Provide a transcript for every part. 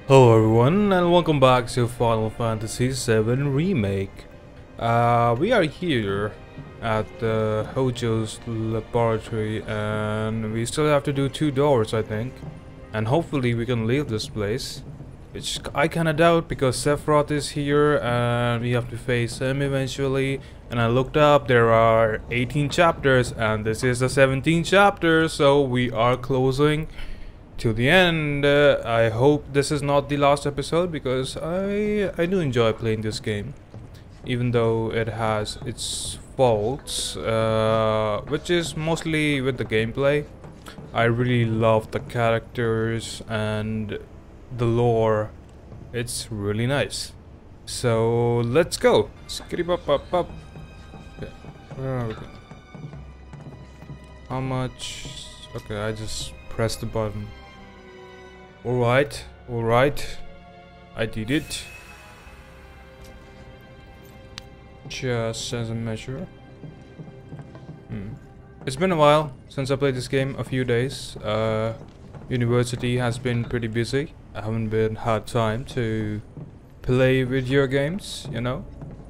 Hello everyone and welcome back to Final Fantasy VII Remake. We are here at Hojo's laboratory and we still have to do 2 doors I think. And hopefully we can leave this place. Which I kinda doubt because Sephiroth is here and we have to face him eventually. And I looked up, there are 18 chapters and this is the 17th chapter, so we are closing to the end. I hope this is not the last episode because I do enjoy playing this game, even though it has its faults, which is mostly with the gameplay. I really love the characters and the lore. It's really nice. So let's go. Skitty bop bop bop. Okay, where are we going? How much? Okay, I just pressed the button. Alright, I did it. Just as a measure. It's been a while since I played this game, a few days. University has been pretty busy. I haven't had time to play video games, you know.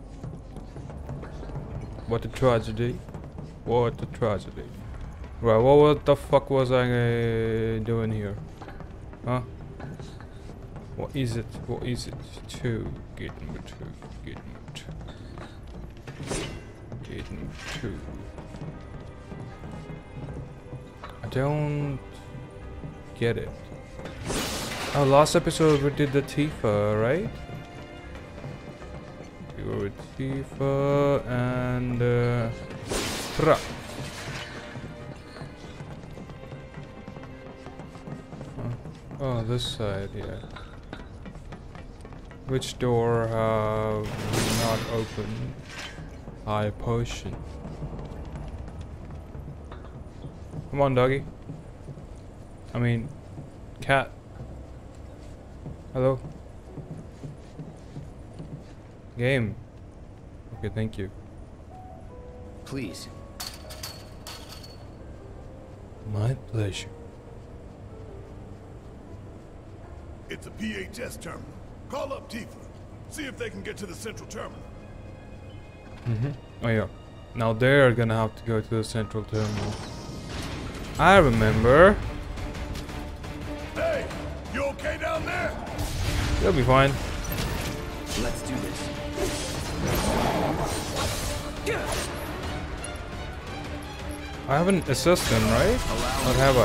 What a tragedy. What a tragedy. Right, what the fuck was I doing here? Huh? What is it? What is it? Two. Get number two. Get number two. Get number two. I don't get it. Oh, last episode we did the Tifa, right? We were with Tifa and Pra. Oh, this side, yeah. Which door have we not opened? High potion. Come on, doggy. I mean, cat. Hello? Game. Okay, thank you. Please. My pleasure. It's a PHS terminal. Call up Tifa. See if they can get to the central terminal. Oh yeah. Now they're gonna have to go to the central terminal. I remember. Hey, you okay down there? They'll be fine. Let's do this. I haven't assessed them, right? Or have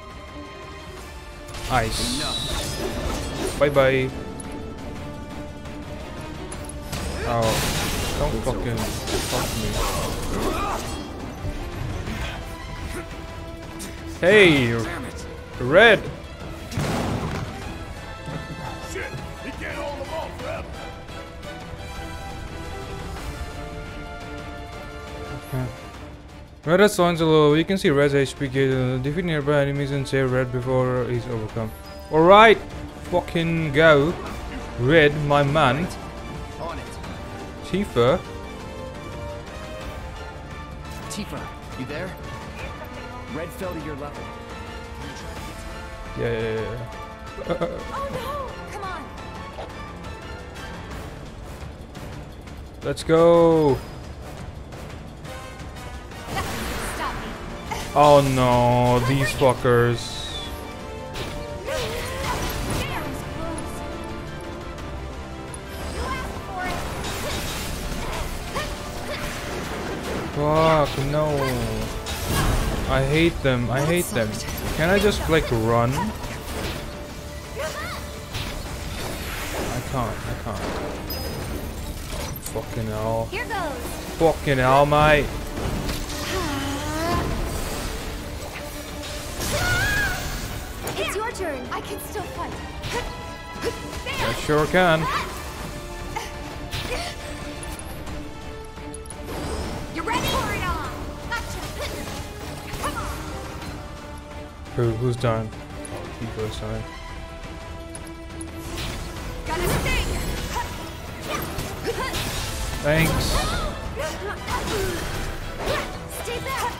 I? Ice. Bye bye. Oh, don't fucking fuck me. Hey, Red. Shit, he can't hold them all forever. Red has sounds low. You can see Red's HP gauge. Defeat nearby enemies and save Red before he's overcome. Alright, fucking go. Red, my man. On it. Tifa. Tifa, you there? Red fell to your level. Yeah. Oh no! Come on! Let's go. Stop me! Oh no, these fuckers. There was close. You asked for it. Fuck, no. I hate them. I hate them. Can I just like run? I can't. Oh, fucking hell. Here goes. Fucking hell, mate. It's your turn. I can still fight. I sure can. You ready? Pour it on. Gotcha. Come on. Who's done? Oh, Tifa's done. Gotta sting. Thanks. Stay back.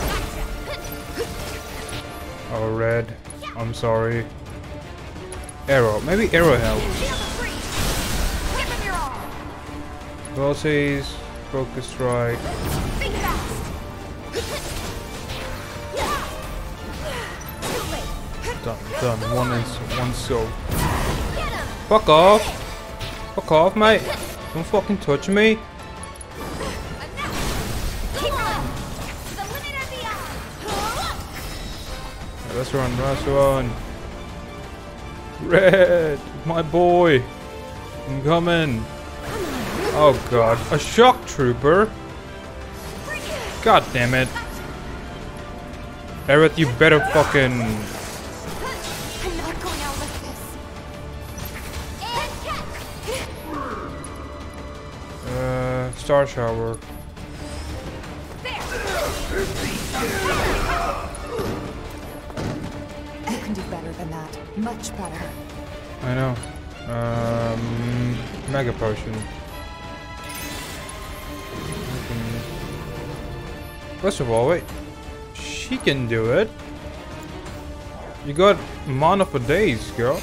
Gotcha. Oh, Red. I'm sorry. Arrow. Maybe arrow helps. Feel the breeze. Give him your all. Velocities, focus strike. Think fast. Too late. Done. One soul. Get him. Fuck off. Fuck off, mate. Don't fucking touch me. Enough. Keep on. To the limit and beyond. Let's run. Red, my boy. I'm coming. Oh god, a shock trooper. God damn it. Aerith, you better fucking... I'm not going out like this. And catch. Star Shower. There. You can do better than that. Much better. I know. Mega Potion. First of all, wait. She can do it. You got mana for days, girl.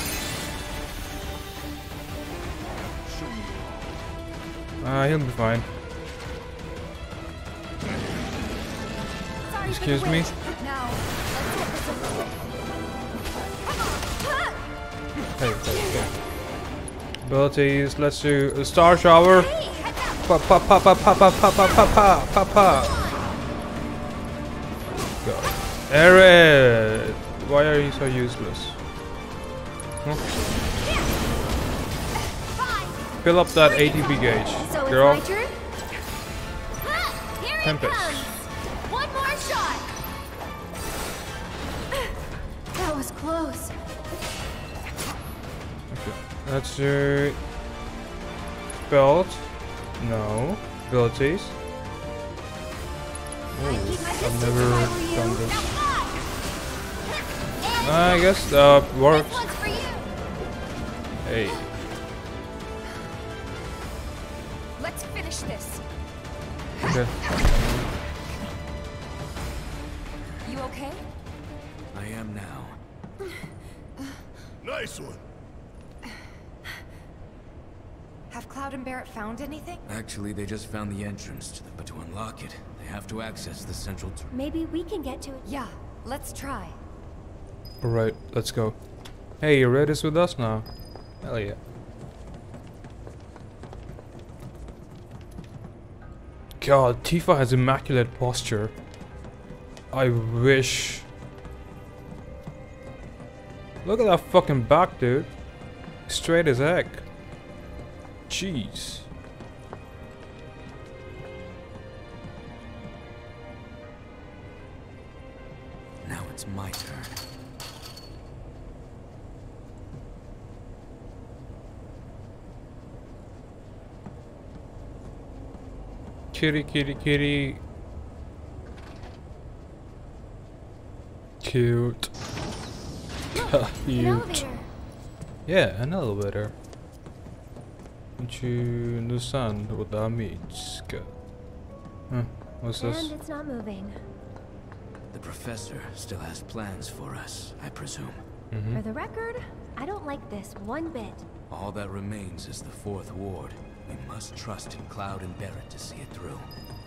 He'll be fine. Sorry Excuse for the me? wait. Now, let's get this over with. Come on. Hey. Abilities, let's do a Star Shower. Hey, head down. Pa. God. Aerith! Why are you so useless? Huh? Fine. Fill up that ATB gauge, So it's girl. my turn? Ha! Here Tempest. it comes! One more shot! That was close. Okay. Let's do... Belt. No. Abilities. I'd keep my I've distance never if I were done you. this. Now fly! And I guess that this works. one's for you. Hey. Let's finish this. Okay. You okay? I am now. Nice one. Have Cloud and Barrett found anything? Actually, they just found the entrance, but to unlock it, they have to access the central Maybe we can get to it. Yeah, let's try. Alright, let's go. Hey, Red is with us now. Hell yeah. God, Tifa has immaculate posture. I wish. Look at that fucking back, dude. Straight as heck. Jeez. Now it's my turn. Kitty. Cute. An Cute. elevator. Yeah, an elevator. Don't you understand what that means? Good. Huh, what's this? And it's not moving. The professor still has plans for us, I presume. For the record, I don't like this one bit. All that remains is the Fourth Ward. We must trust in Cloud and Barrett to see it through.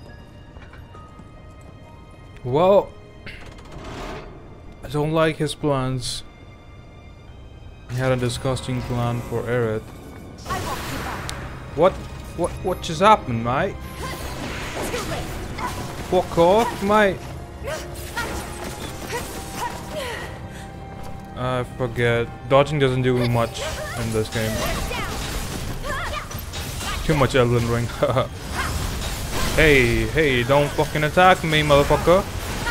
Well, I don't like his plans. He had a disgusting plan for Aerith. I won't give up. What just happened, mate? Too late. Fuck off, mate. I forget. Dodging doesn't do much in this game. Too much Elden Ring. Hey, don't fucking attack me, motherfucker.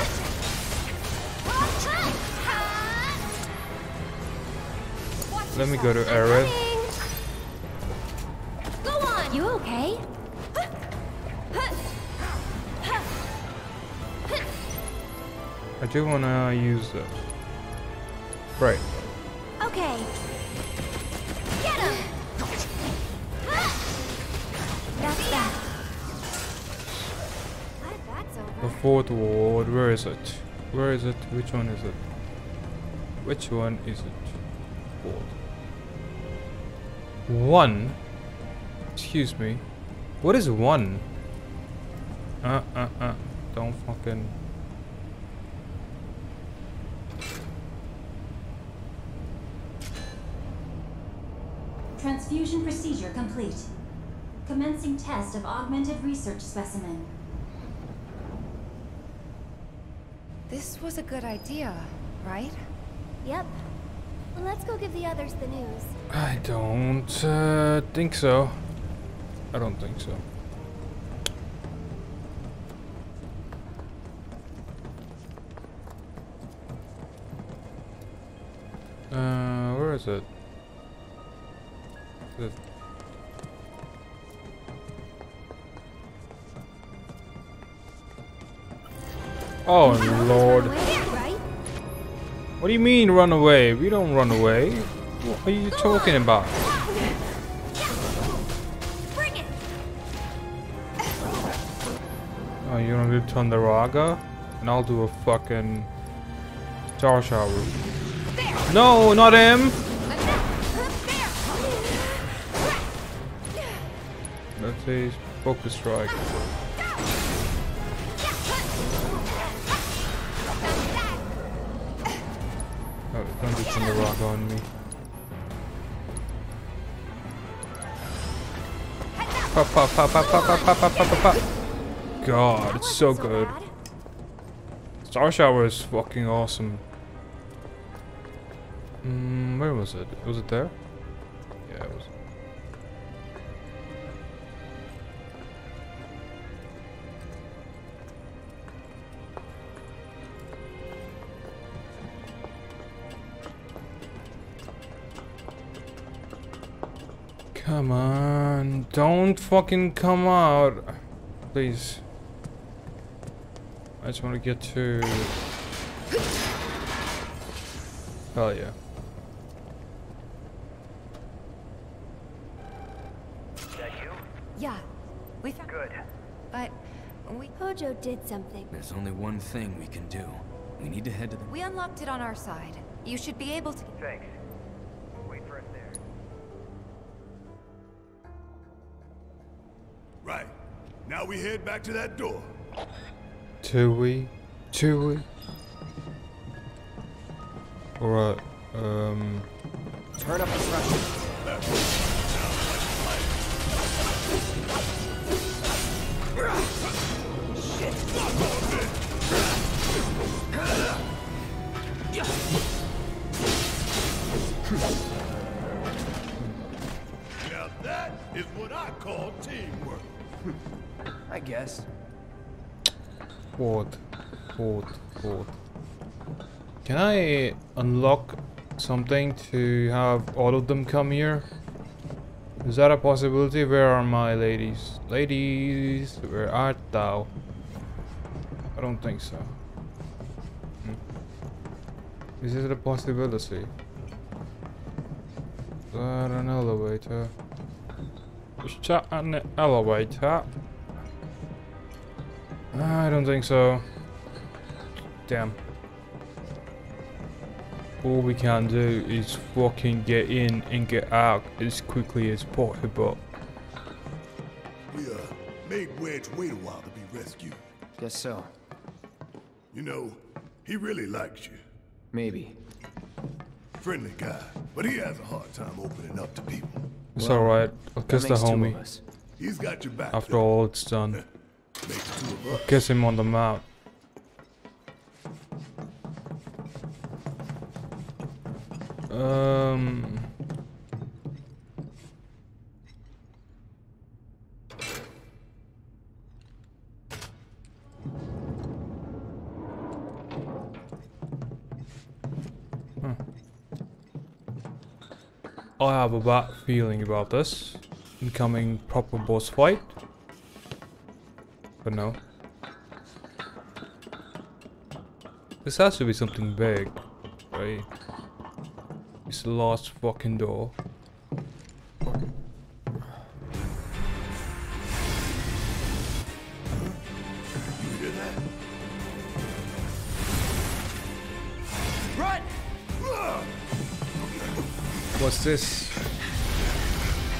Let me go to Aerith. Go on. You okay? I do wanna use this. Right. Okay. Get him. That's that. Glad that's The over. Fourth Ward, where is it? Where is it? Which one is it? Which one is it? Ward. 1? Excuse me. What is 1? Don't fucking... Transfusion procedure complete. Commencing test of augmented research specimen. This was a good idea, right? Yep. Well, let's go give the others the news. I don't think so. I don't think so. Where is it? Oh Lord. Right? What do you mean run away? We don't run away. What are you talking about? Bring it! Oh, you're gonna do Thunderaga? And I'll do a fucking Star Shower. No, not him! Let's say Focus Strike. Oh, don't do Thunderaga on me. Pop, pop, pop, pop, pop, pop, pop, pop, pop, pop. God, it's so good. Star Shower is fucking awesome. Where was it? Was it there? Yeah, it was. Come on, don't fucking come out, please. I just want to get to... Hell yeah. Is that you? Yeah, we found... Good. But we Hojo did something. There's only one thing we can do. We need to head to the... we unlocked it on our side. You should be able to... Thanks. Wait for us there. Right. Now we head back to that door. Do we? Alright, Turn up the thrust. Now that is what I call teamwork. I guess. What? Can I unlock something to have all of them come here? Is that a possibility? Where are my ladies? Ladies, where art thou? I don't think so. Is it a possibility? Is that an elevator? Is that an elevator? I don't think so. Damn. All we can do is fucking get in and get out as quickly as possible. We made Wedge wait a while to be rescued. Guess so. You know, he really likes you. Maybe. Friendly guy, but he has a hard time opening up to people. It's alright. I'll kiss the That makes two homie. of us. He's got your back. After though. all it's done. Makes two of us. Kiss him on the mouth. I have a bad feeling about this incoming proper boss fight, but no. This has to be something big, right? It's the last fucking door. You hear that? Run! What's this?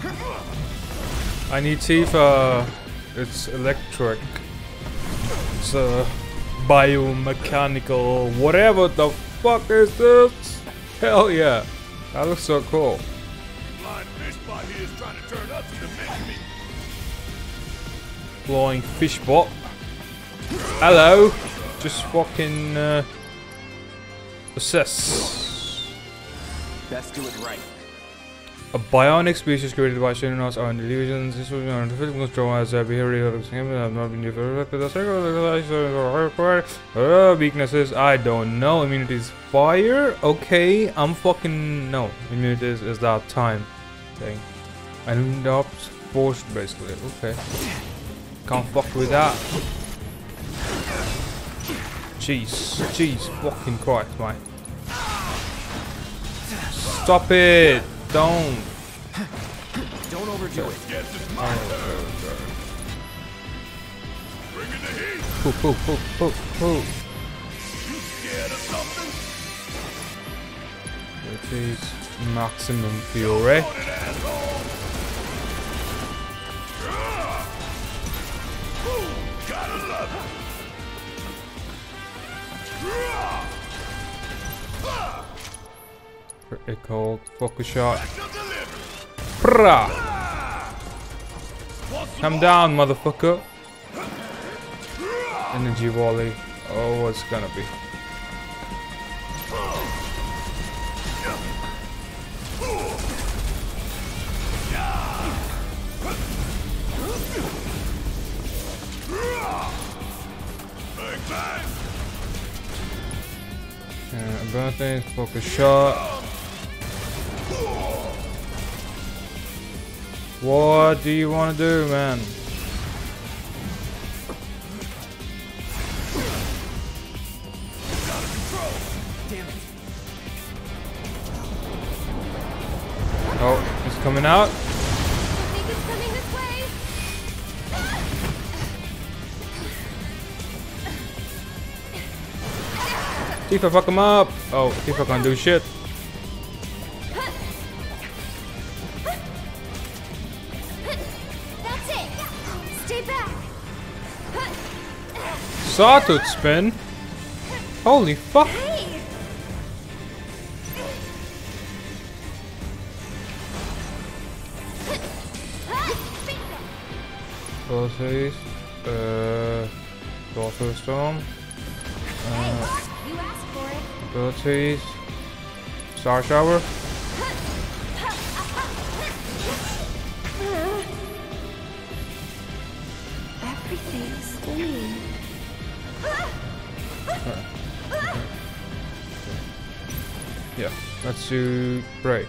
I need Tifa. It's electric. It's biomechanical. Whatever the fuck is this? Hell yeah. That looks so cool. Blind fish bot here is trying to turn us into mincemeat. Flying fish bot. Hello. Just fucking assess. Best do it right. A bionic species created by Xenos are illusions. This will be on physical control as a behavior of the have not been developed. Weaknesses, I don't know. Immunities, fire. Okay, I'm fucking no. Immunities is that time thing. And that's forced basically. Okay, can't fuck with that. Jeez, fucking Christ, man. Stop it. Don't overdo it. Guess it's my turn. Bring in the heat. Poo. You scared of something? It is maximum fury. On it, asshole. Ooh, gotta love it. Critical focus shot. Special delivery. Prah! Want some Come more? down, motherfucker. Energy volley. Oh, what's gonna be? Bang, bang. Abilities, focus shot. What do you want to do, man? Oh, it's coming out. I think it's coming this way. Tifa, fuck him up. Oh, Tifa can't do shit. That's it. Stay back. Sawtooth spin. Holy fuck. Hey. Abilities. Sorcerer Storm. You asked for it. Abilities. Star Shower. Everything's clean. Yeah, let's do Bray.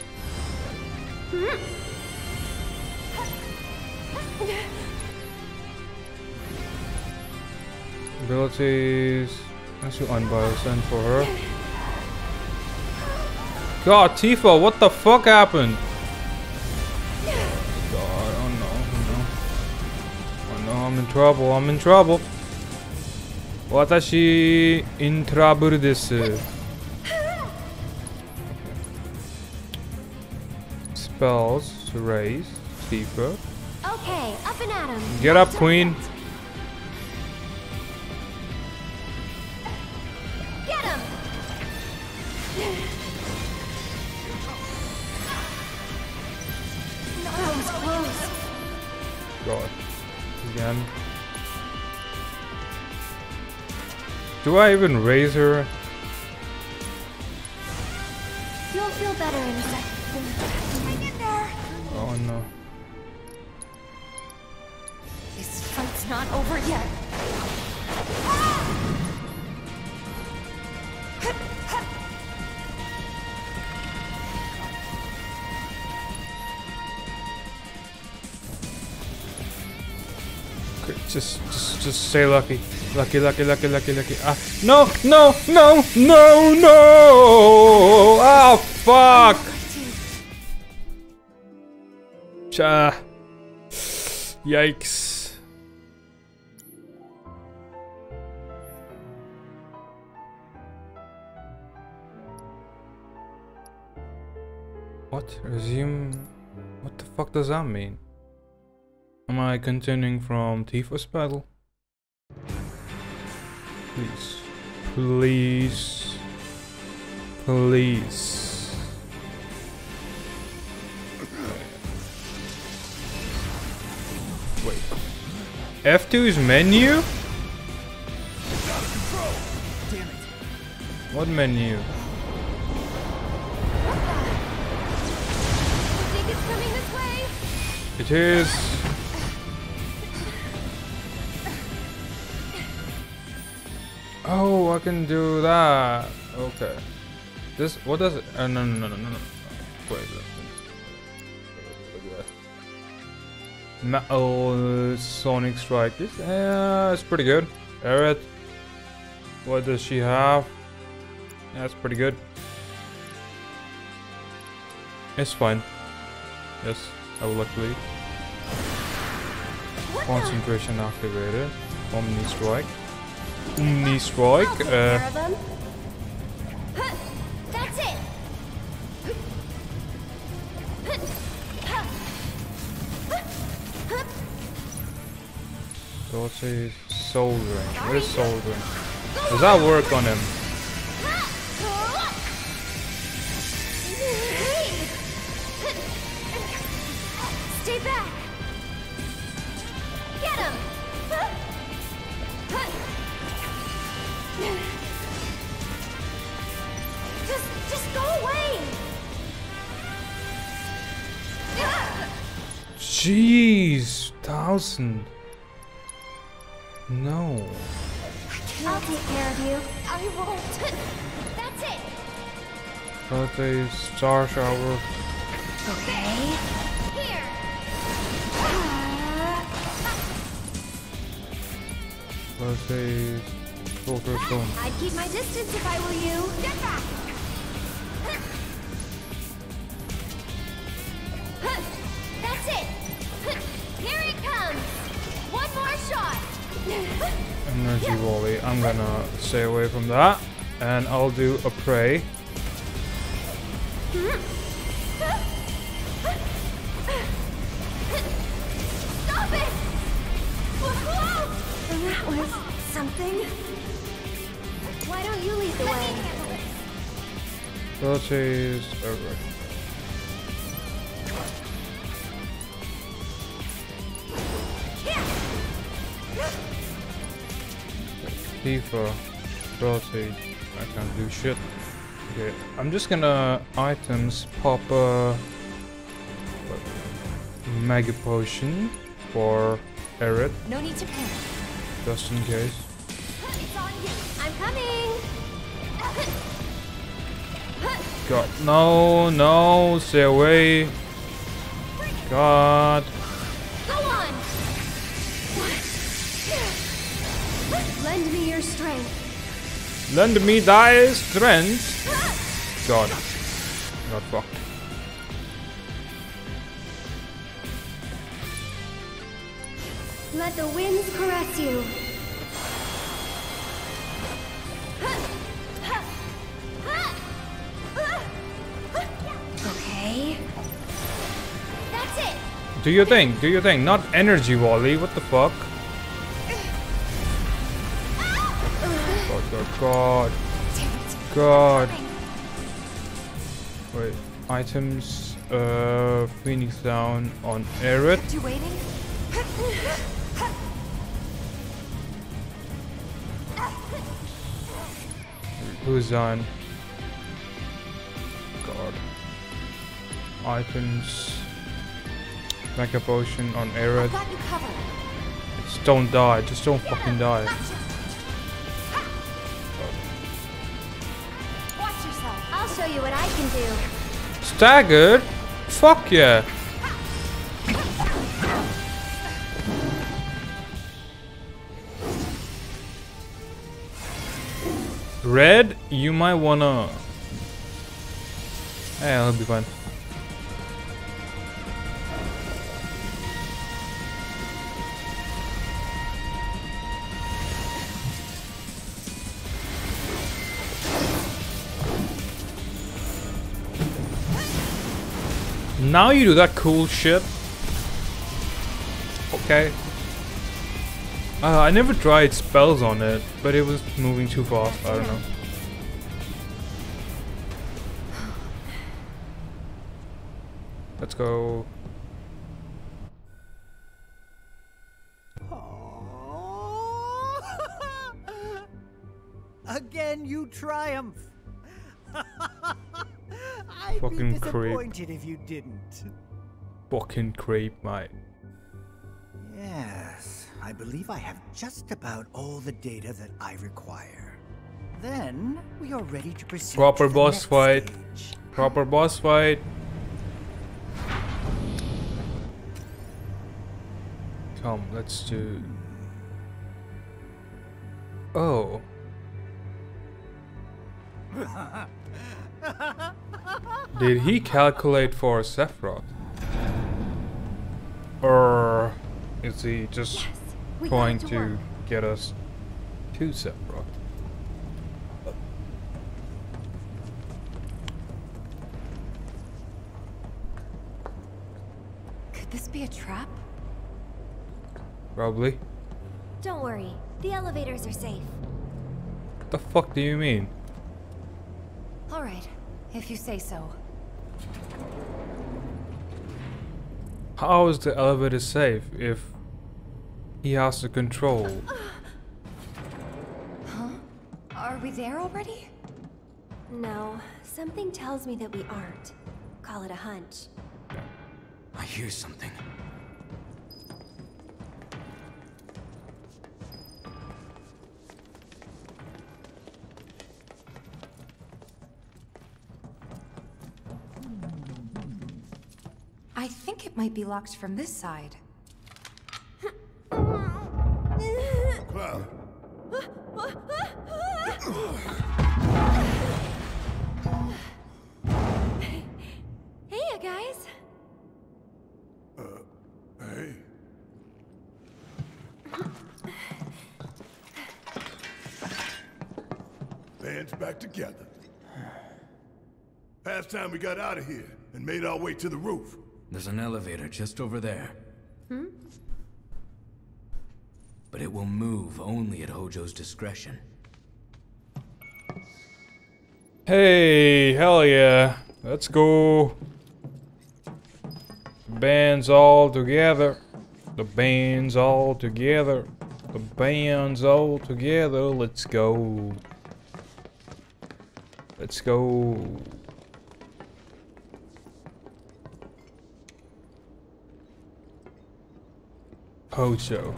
Abilities. Let's do Unbiased then for her. God, Tifa, what the fuck happened? God, oh no, oh no, I'm in trouble. Watashi in trouble desu. Spells to raise Tifa. Okay, up and at 'em. Get up, queen. Get him. That was close. God. Again. Do I even raise her? You'll feel better in a second. Hang in there. Oh no. This fight's not over yet. Okay, just stay lucky. Lucky. Ah, no! Ah, fuck! Cha. Yikes. What? Resume What the fuck does that mean? Am I continuing from Tifa's battle? Please. Please. Please. Wait. F2 is menu? What menu? You think it's coming this way? It is. Oh, I can do that. Okay. This, what does it? No. Wait. Metal Sonic Strike. It's pretty good. Alright. What does she have? Yeah, it's pretty good. It's fine. Yes, I will actually. Concentration activated. Omni Strike. Omni Strike. I'll take care of them. Huh, that's it. Dodge Soul Ring. Where's Soul Ring? Does that work on him? Stay back. Get him. Just go away. Jeez, 1000. No. I'll take care of you. I won't. That's it. Dodge Star Shower. Okay. Here. Dodge Focus Stone. I'd keep my distance if I were you. Get back. That's it. Here it comes. One more shot. Energy Volley. I'm gonna stay away from that. And I'll do a Prey. Stop it! Whoa! That was something. Why don't you lead the way? Dodge is over. Tifa, Dodge. I can't do shit. Okay, I'm just gonna items pop a Mega Potion for Aerith, No need to panic. just in case. It's on you. I'm coming. God, no, stay away. God, Go on. Lend me your strength. lend me thy strength. God, got fucked. Let the winds caress you. Okay. That's it. Do your thing, not energy volley, what the fuck? God. God. Wait, items, Phoenix down on Aerith. You waiting? Who's on? God. Items. Mega Potion on Aerith. Got you covered. Just don't die, just don't fucking die. Watch yourself. I'll show you what I can do. Staggered? Fuck yeah. Red, you might wanna... Hey, I'll be fine. Now you do that cool shit. Okay. I never tried spells on it, but it was moving too fast. I don't know. Let's go. Again, you triumph. I'd Fucking be creep. disappointed if you didn't. Fucking creep, mate. Yes, I believe I have just about all the data that I require. Then we are ready to proceed. Proper to the boss next fight. stage. Proper boss fight. Come, let's do. Oh. Did he calculate for Sephiroth? Or is he just Yes, we trying got it to work. get us to Sephiroth? Could this be a trap? Probably. Don't worry, the elevators are safe. What the fuck do you mean? Alright, if you say so. How is the elevator safe if he has the control? Are we there already? No, something tells me that we aren't. Call it a hunch. I hear something. I think it might be locked from this side. Cloud, Hey, you guys. hey. Band's back together. Past time we got out of here and made our way to the roof. There's an elevator just over there. But it will move only at Hojo's discretion. Hey, hell yeah. Let's go. Bands all together. The bands all together. The bands all together. Let's go. Let's go. Hojo.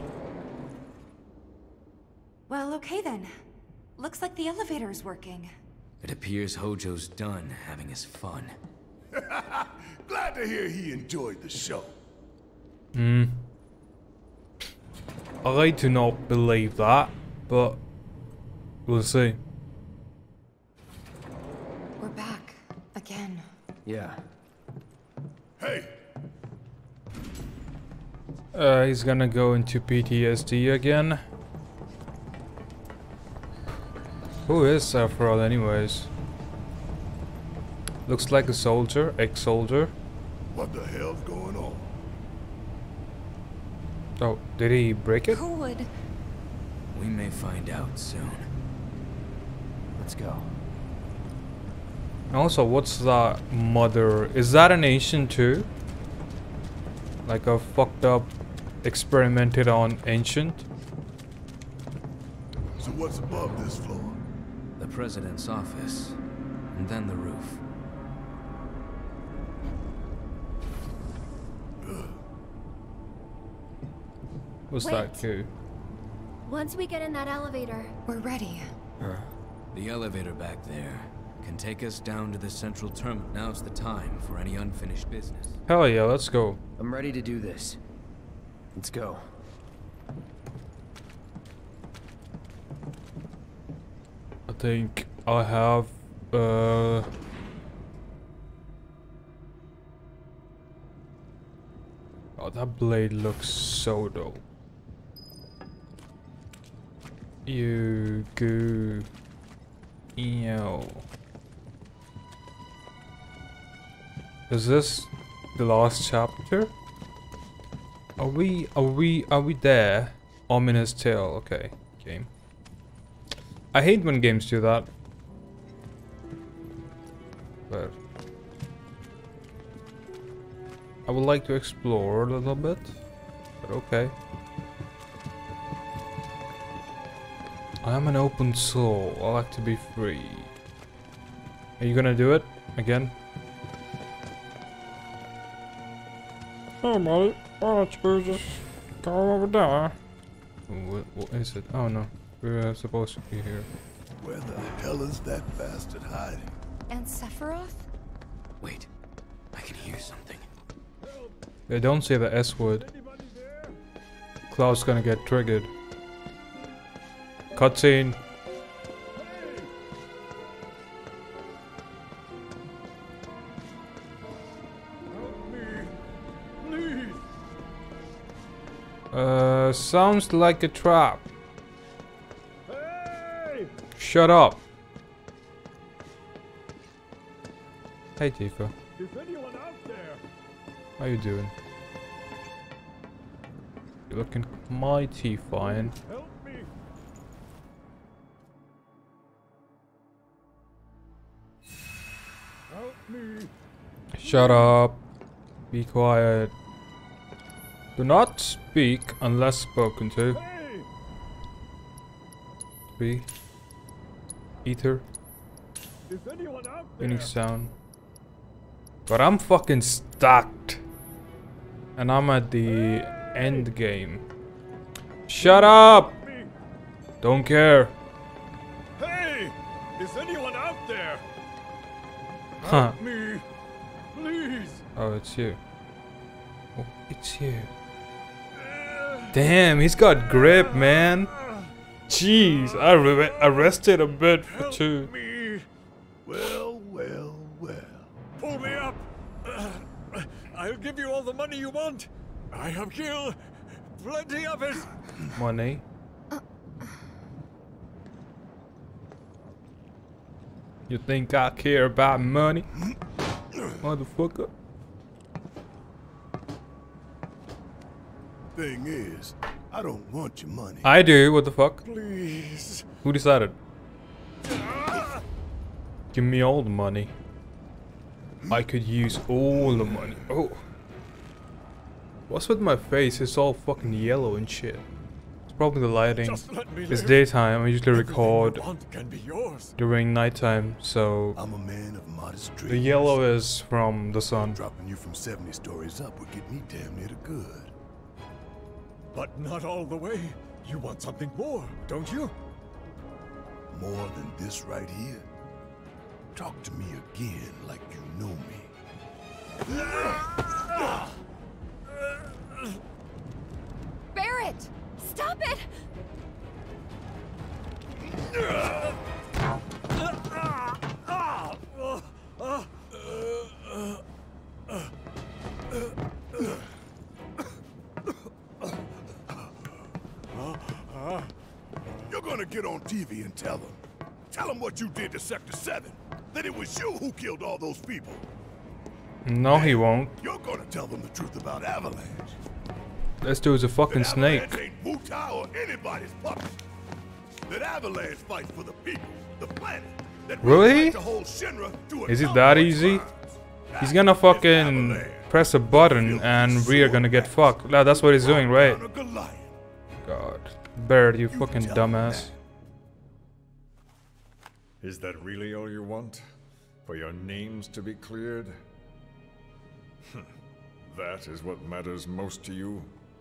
Well, okay then. Looks like the elevator is working. It appears Hojo's done having his fun. Glad to hear he enjoyed the show. I do not believe that, but we'll see. We're back. Again. Yeah. Hey, He's gonna go into PTSD again. Who is Sephiroth anyways? Looks like a soldier, ex-soldier. what the hell's going on? Oh, did he break it? Who would? We may find out soon. Let's go. Also, what's that mother? Is that an ancient too? Like a fucked up, experimented on ancient? So what's above this floor? The president's office, and then the roof. What's Wait. that too? Once we get in that elevator, We're ready. The elevator back there can take us down to the central terminal. Now's the time for any unfinished business. Hell yeah, let's go. I'm ready to do this. Let's go. I think I have oh, that blade looks so dope. You go. Ew. Is this The last chapter? Are we there? Ominous Tale, okay. Game. I hate when games do that. But I would like to explore a little bit. But okay. I am an open soul. I like to be free. Are you gonna do it again? Oh, mate. Oh, just go over there. What is it? Oh no, we're supposed to be here. Where the hell is that bastard hiding? And Sephiroth? Wait, I can hear something. They don't say the S word. Cloud's gonna get triggered. Cutscene. Sounds like a trap. Hey! Shut up. Hey Tifa. Is anyone out there? How you doing? You're looking mighty fine. Help me! Help me! Shut up. Be quiet. Do not speak unless spoken to. Hey! 3. Ether. Is anyone out there? Phoenix sound. But I'm fucking stacked. And I'm at the end game. Shut up! Don't care. Hey! Is anyone out there? Huh. Help me! Please! Oh, it's you. Oh, it's you. Damn, he's got grip, man. Jeez, I arrested a bit for Help 2. me! Well, well, well. Pull me up! I'll give you all the money you want. I have killed plenty of it. Money. You think I care about money? Motherfucker. Thing is, I don't want your money. I do, what the fuck? Please. Who decided? Give me all the money. I could use all the money. Oh. What's with my face? It's all fucking yellow and shit. It's probably the lighting. Just let me It's live. daytime. I usually Everything record you want can be yours. during nighttime, so I'm a man of modest dreams. the yellow is from the sun. Dropping you from 70 stories up would get me damn near to good. But not all the way. You want something more, don't you? More than this right here? Talk to me again like you know me. Barrett! Stop it! You're gonna get on TV and tell them. Tell them what you did to Sector 7. That it was you who killed all those people. No, he won't. You're gonna tell them the truth about Avalanche. This dude's a fucking That snake. Avalanche ain't Wu Tao or anybody's puppet. That Avalanche fights for the people, the planet. That Really? to hold Shinra to Is it account that for its easy? crimes. He's That gonna is fucking Avalanche. press a button and we are gonna get fucked. Nah, that's what he's doing, right? Down to Goliath. God. Barrett, you You fucking tell him dumbass. Is that really all you want? For your names to be cleared? That is what matters most to you?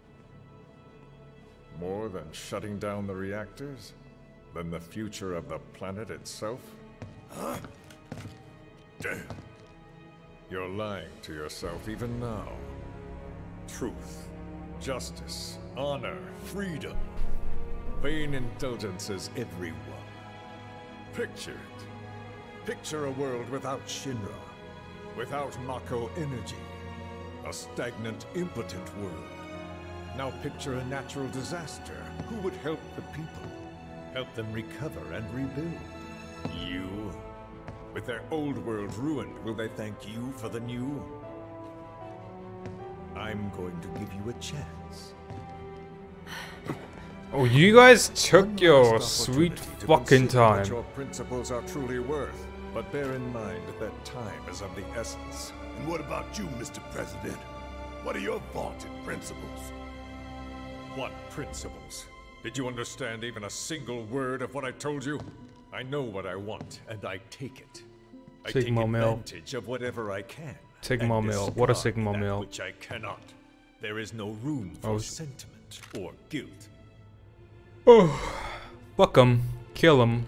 More than shutting down the reactors? Than the future of the planet itself? Huh? Damn. You're lying to yourself even now. Truth, justice, honor, freedom. Vain indulgences everyone. Picture it. Picture a world without Shinra. Without Mako energy. A stagnant, impotent world. Now picture a natural disaster. Who would help the people? Help them recover and rebuild? You? With their old world ruined, will they thank you for the new? I'm going to give you a chance. Oh, you guys took your Missed sweet opportunity to fucking consider what time. your principles are truly worth, but bear in mind that time is of the essence. And what about you, Mr. President? What are your vaunted principles? What principles? Did you understand even a single word of what I told you? I know what I want, and I take it. I take Sigma male. advantage of whatever I can. Sigma and male. What a discard Sigma that male. which I cannot. There is no room for Oh, sentiment or guilt. Oh, fuck him. Kill him.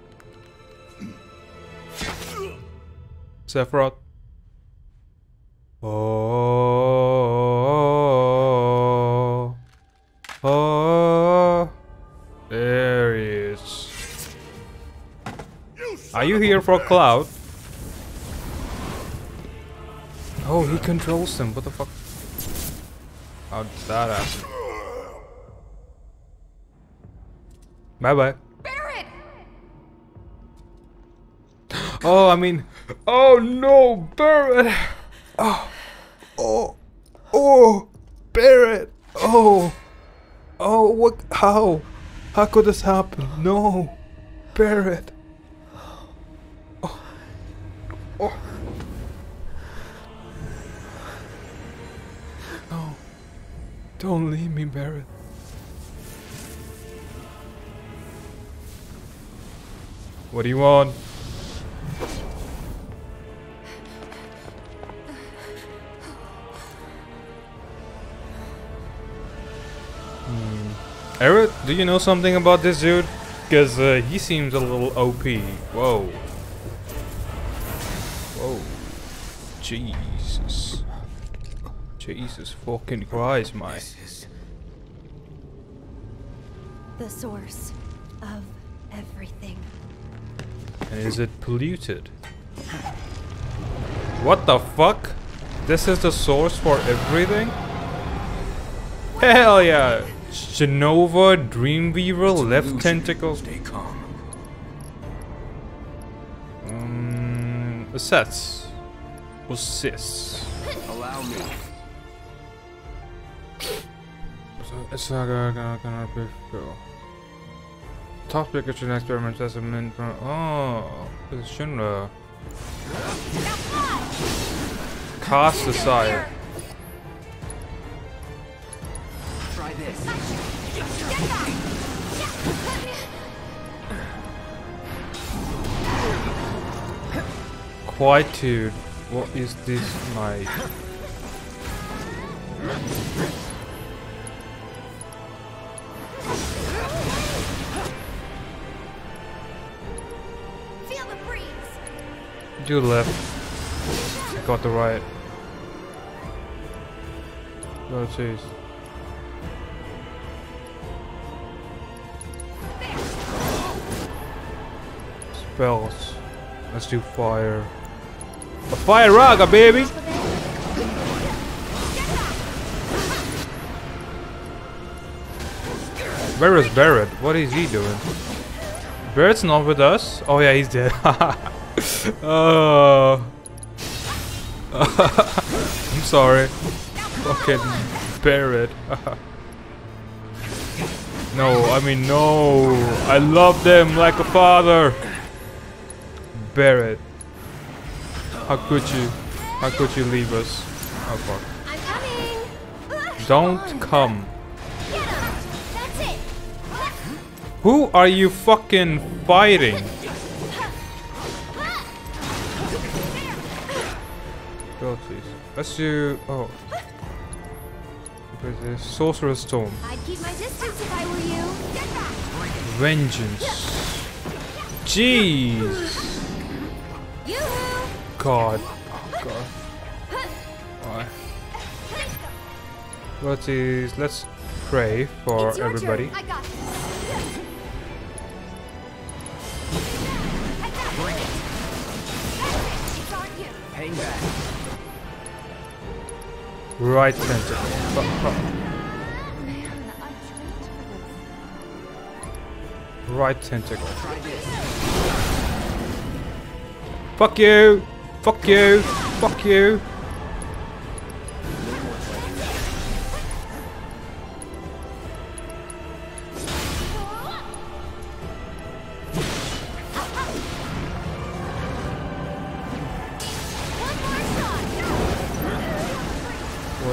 Sephiroth. Oh, oh, there he is. Are you here for Cloud? Oh, he controls them. What the fuck? How does that happen? Bye bye. Barret! Oh, I mean, oh no, Barret! Oh, Barret! Oh, what? How could this happen? No, Barret! Oh. No, don't leave me, Barret. What do you want? Eric, do you know something about this dude? Because he seems a little OP. Whoa. Whoa. Jesus. Jesus fucking Christ, mate. The source of everything. And is it polluted? What the fuck? This is the source for everything? Hell yeah! Genova, Dreamweaver, left tentacle. Stay calm. Assess. Assist. Allow me. It's not gonna be cool. Top Pikachu experiment as a min. Oh, it's Shinra. Cast aside. Try this. Quietude. What is this like? Feel the breeze. Do the left. I got the right. Oh jeez. Spells. Let's do fire. A fire raga, baby! Where is Barret? What is he doing? Barret's not with us? Oh yeah, he's dead. Oh. I'm sorry. Fucking Barret. No, I mean no. I love them like a father. Barret. How could you? How could you leave us? Oh fuck. I'm coming. Don't come. Get him. That's it. Who are you fucking fighting? Go please. Let's do. Oh. What is this? Sorcerer's Stone. I'd keep my distance if I were you. Vengeance. Jeez. Yoo-hoo. God. Oh God. Why? What is? Let's pray for It's your everybody. turn. I got this. It's on you. Hang back. Right tentacle. Man, I'm trained for Right tentacle. Try this. Fuck you! Fuck you! Fuck you!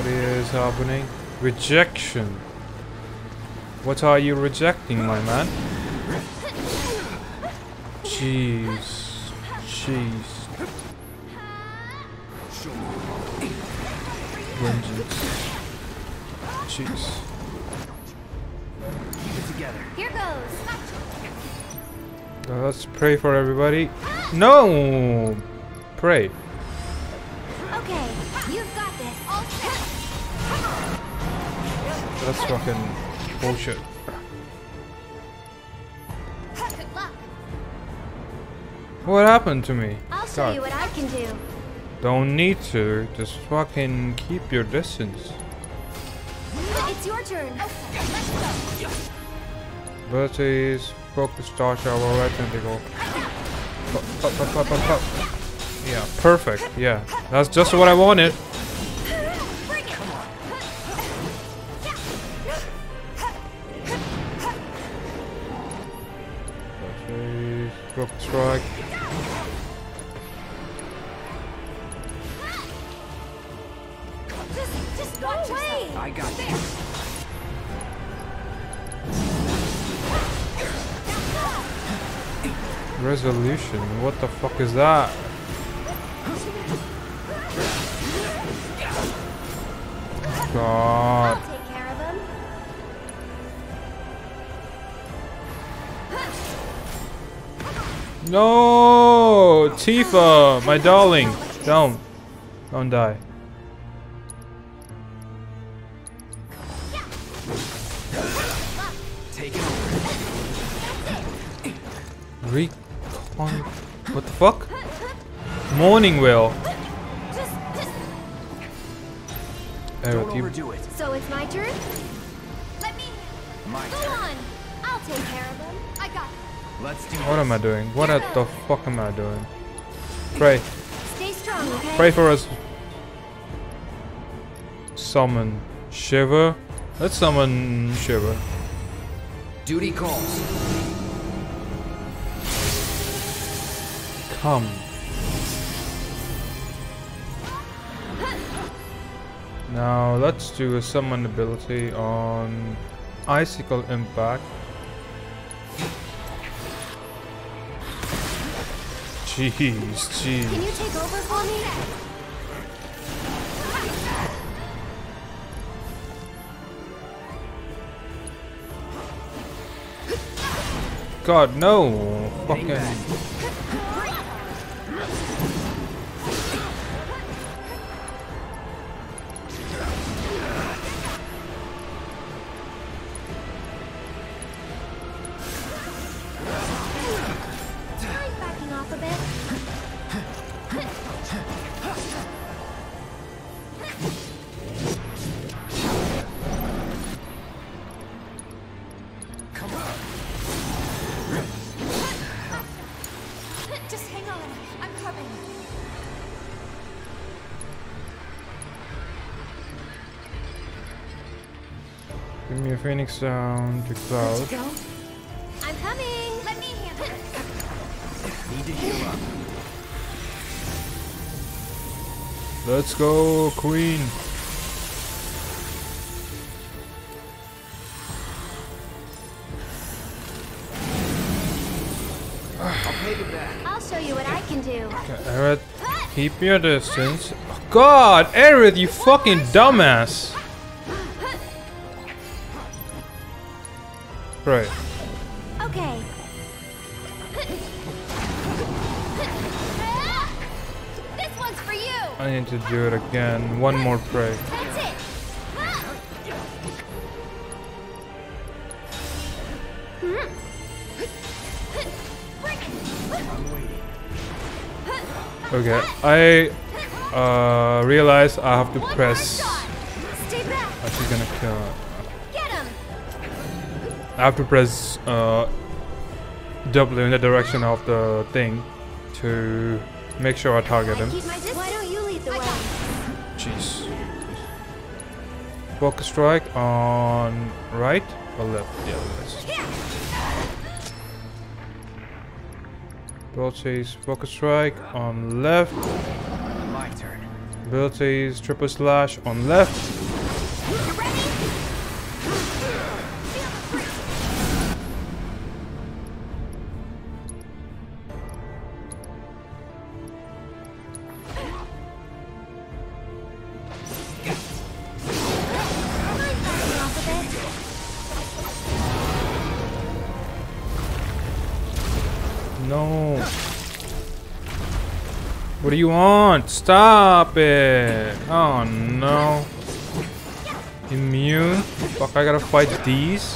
is happening? Rejection. What are you rejecting, my man? Jeez. Jeez. Vengeance. Jeez. Get together. Here goes. Let's pray for everybody. No! Pray. Okay, you've got this. All set. That's fucking bullshit. Good luck. What happened to me? I'll show you what I can do. Don't need to. Just fucking keep your distance. It's your turn. Okay, let's go. Abilities, focus, star shower, right tentacle. Pop. Yeah, perfect. Yeah, that's just what I wanted. Bring it. Abilities, focus, strike. Just watch away. I got you. Resolution. What the fuck is that? God. I'll take care of him. No, Tifa, my darling. Don't die. Take it over. Recon. What the fuck? Morning Will. Don't Aerith, you. overdo it. So it's my turn? Let me... My Go turn. on. I'll take care of him. I got it. Let's do What this. am I doing? What the fuck am I doing? Pray. Stay strong, okay? Pray for us. Summon Shiver. Let's summon Shiver. Duty calls. Come. Now let's do a summon ability on Icicle Impact. Jeez. Can you take over for me? God, no. Fucking. Mind backing off a bit? Just hang on. I'm coming. Give me a Phoenix down to Cloud. Go. I'm coming. Let me handle it. Need to heal up. Let's go, Queen. I'll pay you back. I'll show you what I can do. Okay, Aerith, keep your distance. God, Aerith, you fucking dumbass. Right. Okay. This one's for you. I need to do it again. One more pray. That's it. Okay, I realize I have to press. Stay back. Oh, she's gonna kill. Get him. I have to press W in the direction of the thing to make sure I target him. Keep my distance. Why don't you lead the way? Jeez. Focus strike on right or left? Yeah, left. Abilities, focus strike on left. My turn. Abilities, triple slash on left. no. What do you want? Stop it. Oh no. Immune? Fuck, I gotta fight these.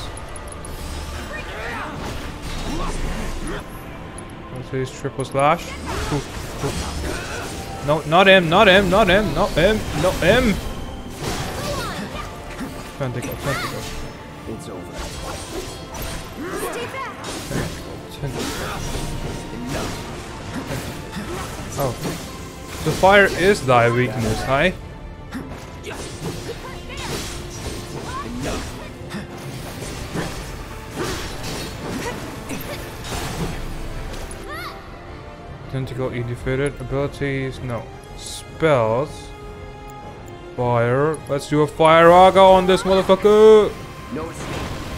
What's his triple slash? Ooh, ooh. No, not him, not him, not him, not him, not him. Tentacle, tentacle. It's over. Oh. The fire is thy weakness, hi? Tentacle you defeated. Abilities, no. Spells. Fire. Let's do a fire raga on this motherfucker. No escape.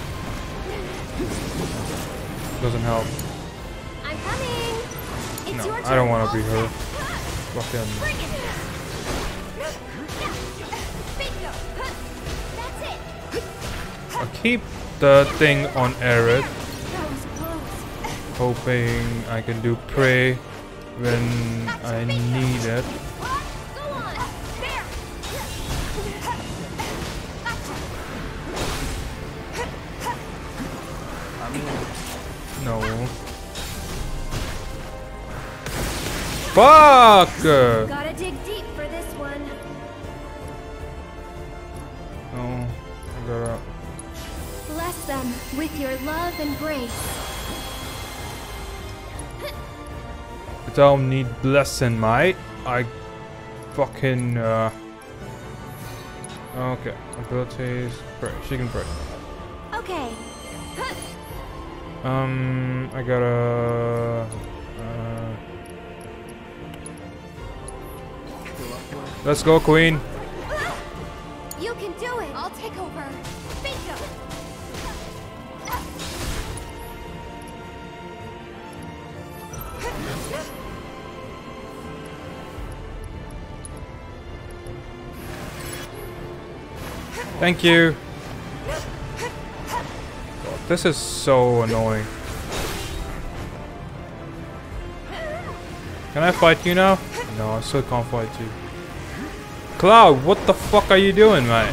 Doesn't help. I'm coming. It's No, your I turn. don't want to be her. Fucking. Bingo. That's it. I'll keep the thing on Aerith, That was close. hoping I can do prey when I need it. Go on. There. No. Fuck! Gotta dig deep for this one. No, I gotta. Bless them with your love and grace. I don't need blessing, mate. I fucking. Okay, abilities. Pray. She can pray. Okay. I gotta. Let's go, Queen. You can do it. I'll take over. Bingo. Thank you. God, this is so annoying. Can I fight you now? No, I still can't fight you. Cloud, what the fuck are you doing, man?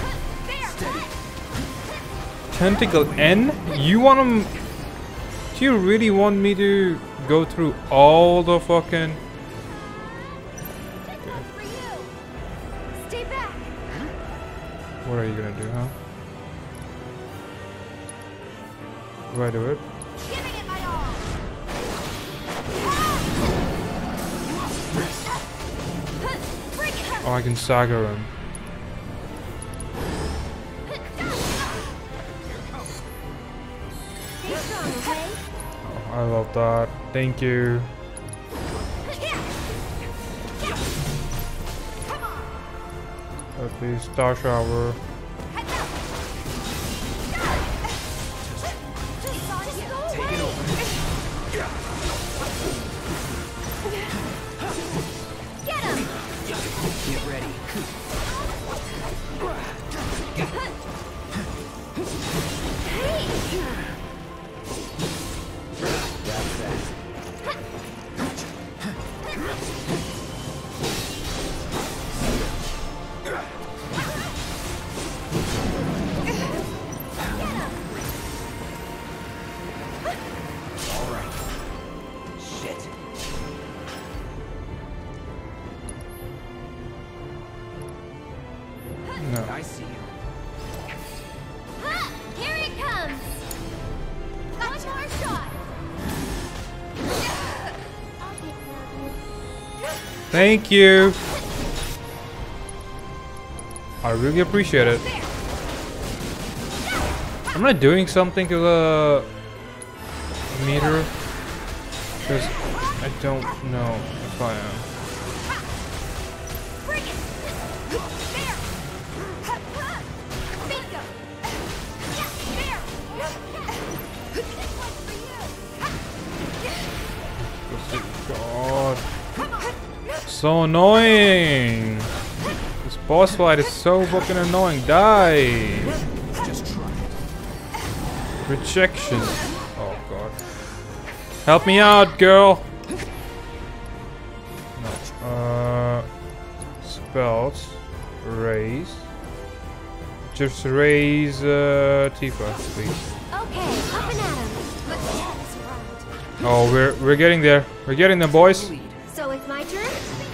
Tentacle N? You want him? Do you really want me to go through all the fucking? For you. Stay back. What are you gonna do, huh? Do I do it? Giving it my all. Oh, I can Saga him. Stay strong, okay? Oh, I love that. Thank you. At least Star Shower. Take it over. Get him! Get ready. That's that. All right. Shit. No. I see you. Here it comes! One more shot! I'll take care of you. Thank you. I really appreciate it. Am I doing something to the meter? Because I don't know if I am. Bring it! There! Bingo! There! This one's for you! God. So annoying. This boss fight is so fucking annoying. Die. Just try it. Rejection. Oh god. Help me out, girl. No. Spells. Raise. Just raise Tifa, please. Okay, up and at 'em. Oh, we're getting there. We're getting there, boys. So it's my turn?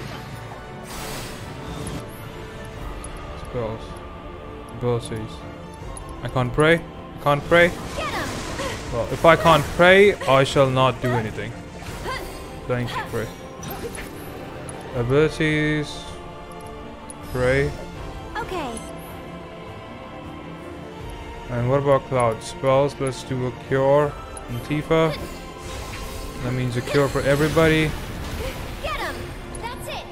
Spells. Abilities. I can't pray. I can't pray. Well, if I can't pray, I shall not do anything. Thank you, pray. Abilities. Pray. Okay. And what about Cloud? Spells, let's do a cure on Tifa. That means a cure for everybody. Get him! That's it!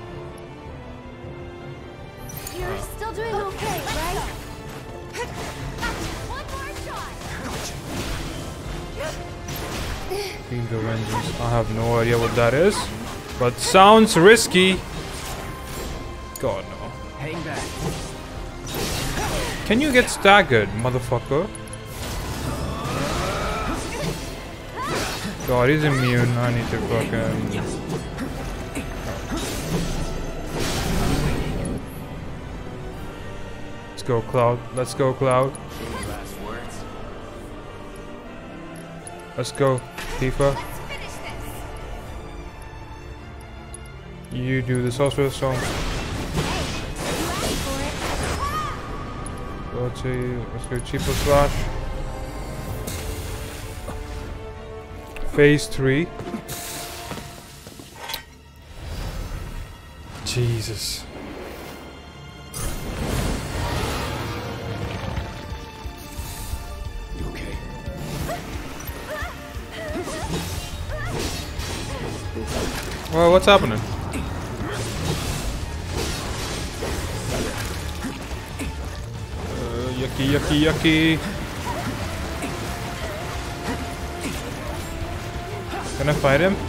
You're still doing okay, right? One more shot! Field of Vengeance. I have no idea what that is. But sounds risky. God no. Hang back. Can you get staggered, motherfucker? God, he's immune. I need to fucking... Let's go, Cloud. Let's go, Cloud. Last words. Let's go, Tifa. You do the Sorcerer's Stone. Let's go Cheaper Slash. Phase 3. Jesus. You okay? Well, what's happening? Yucky, yucky, yucky. Can I fight him?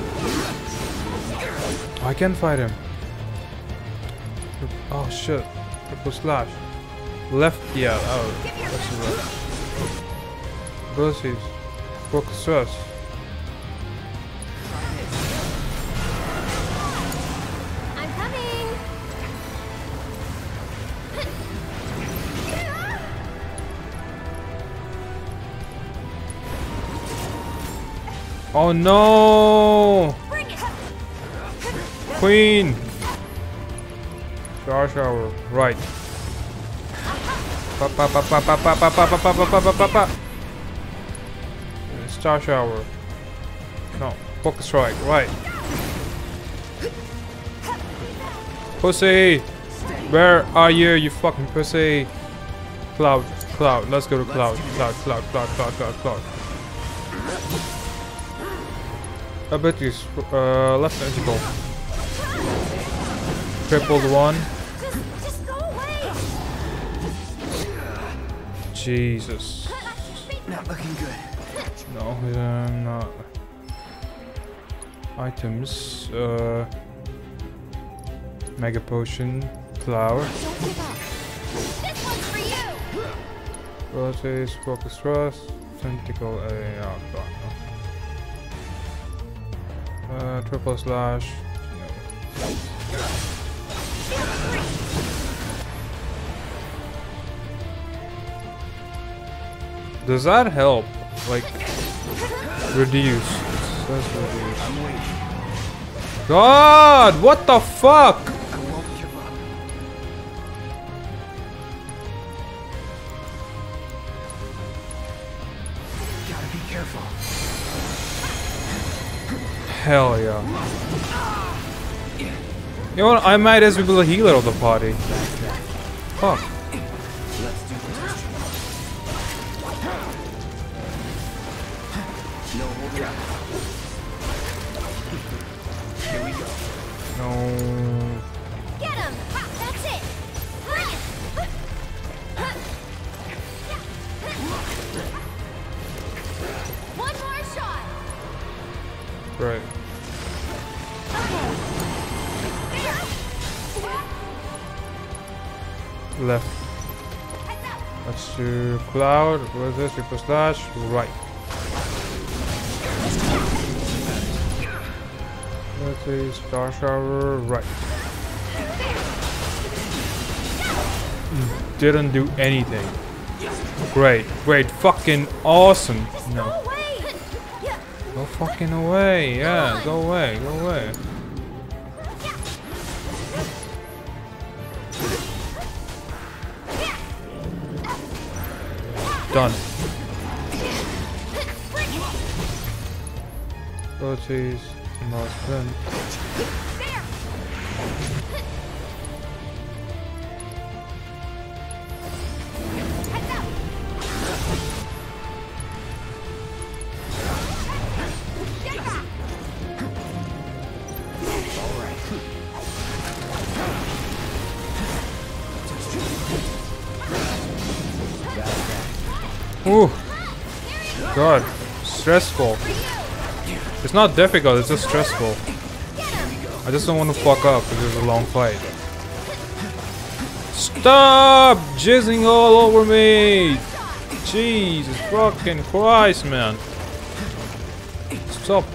I can fight him. Oh shit. Triple slash. Left, yeah, oh. That's right. Abilities. Focus stress. I'm coming! Oh no! Queen! Star shower, right. Star shower. No, focus strike, right. Pussy! Where are you, you fucking pussy? Cloud, Cloud, let's go to Cloud. Cloud. Abilities, left tentacle. Tripled one. Just go away! Jesus. Not looking good. No, not. Items, Mega Potion, Flower. Don't give up. This one's for you! Roses, Focus Thrust, Tentacle, Triple Slash. No. Does that help? Like, reduce. Says reduce. I'm waiting. God, what the fuck? I won't give up. Gotta be careful. Hell yeah. You know what? I might as well be the healer of the party. Fuck. Let's do this. No holding up. Here we go. No. Get him! That's it! One more shot! Right. Left. Let's do Cloud. What is this? Triple Slash. Right. Let's see, Star Shower, right. Didn't do anything. Great, great, fucking awesome. No. Go fucking away, yeah, go away, go away. Done. Oh jeez, not done. Ooh, God, stressful. It's not difficult, it's just stressful. I just don't want to fuck up because it's a long fight. Stop jizzing all over me! Jesus fucking Christ, man. Stop.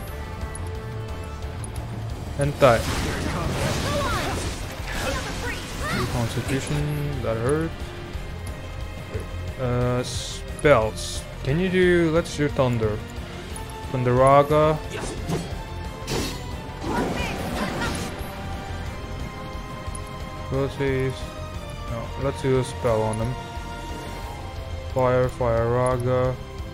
Hentai. Constitution, that hurt. Spells. Can you do... let's do Thunder. Thunderaga. Abilities. No, let's do a spell on them. Fire, Fire-Raga.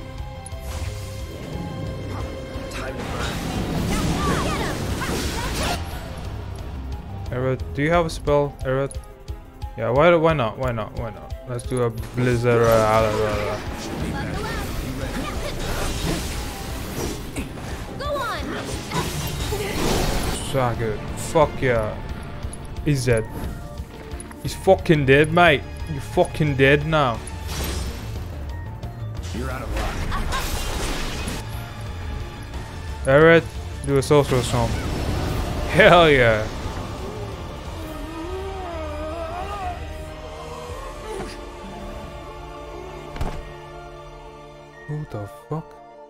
Eret, do you have a spell, Eret? Yeah, why not? Why not? Why not? Let's do a Blizzard. So good. Fuck yeah. He's dead. He's fucking dead, mate. You fucking dead now. You're out of luck. Alright, do a Sorcerer Song. Hell yeah. Who the fuck?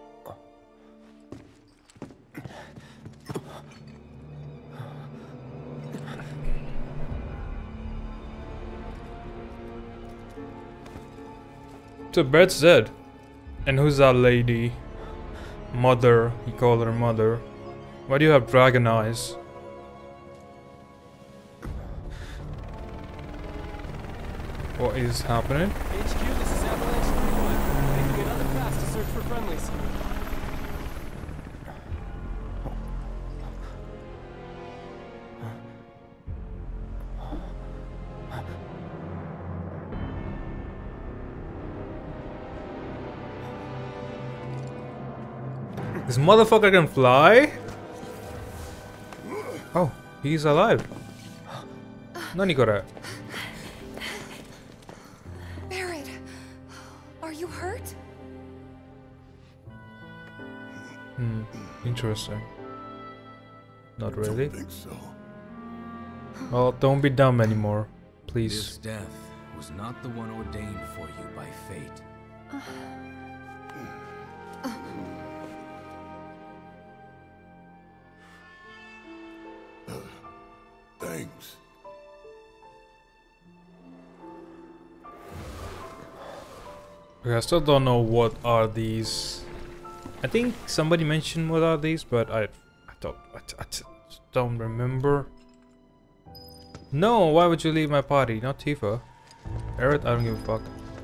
So Bert's dead. And who's that lady? Mother. He called her mother. Why do you have dragon eyes? What is happening? HQ, this is Avalanche 3-1. Making another pass to search for friendlies. This motherfucker can fly? Oh, he's alive. Nani kore? Barret, are you hurt? Interesting. Not really. I don't think so. Well, don't be dumb anymore, This please. death was not the one ordained for you by fate. Thanks. Okay, I still don't know what are these. I think somebody mentioned what are these, but I don't remember. No, why would you leave my party? Not Tifa. Eret, I don't give a fuck.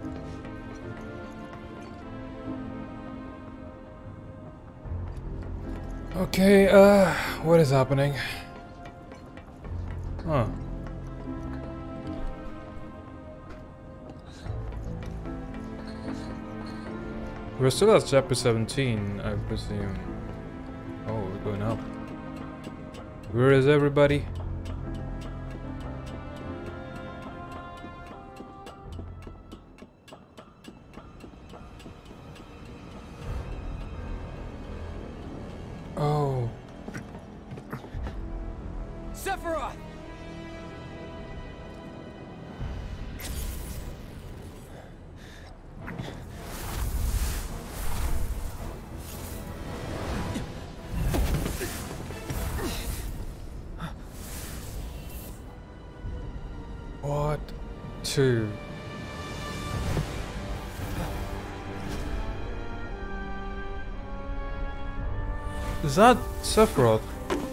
Okay, what is happening? Huh. We're still at chapter 17, I presume. Oh, we're going up. Where is everybody? Oh. Sephiroth! 2. Is that Sephiroth?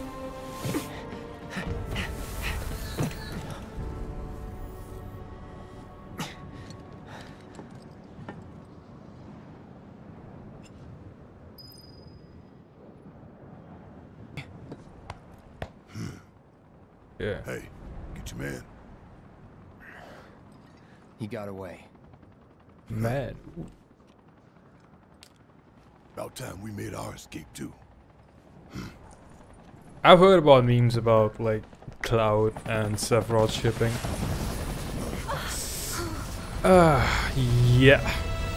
Yeah. Hey, get your man. He got away. Mad. About time we made our escape too. I've heard about memes about like Cloud and Sephiroth shipping. Yeah.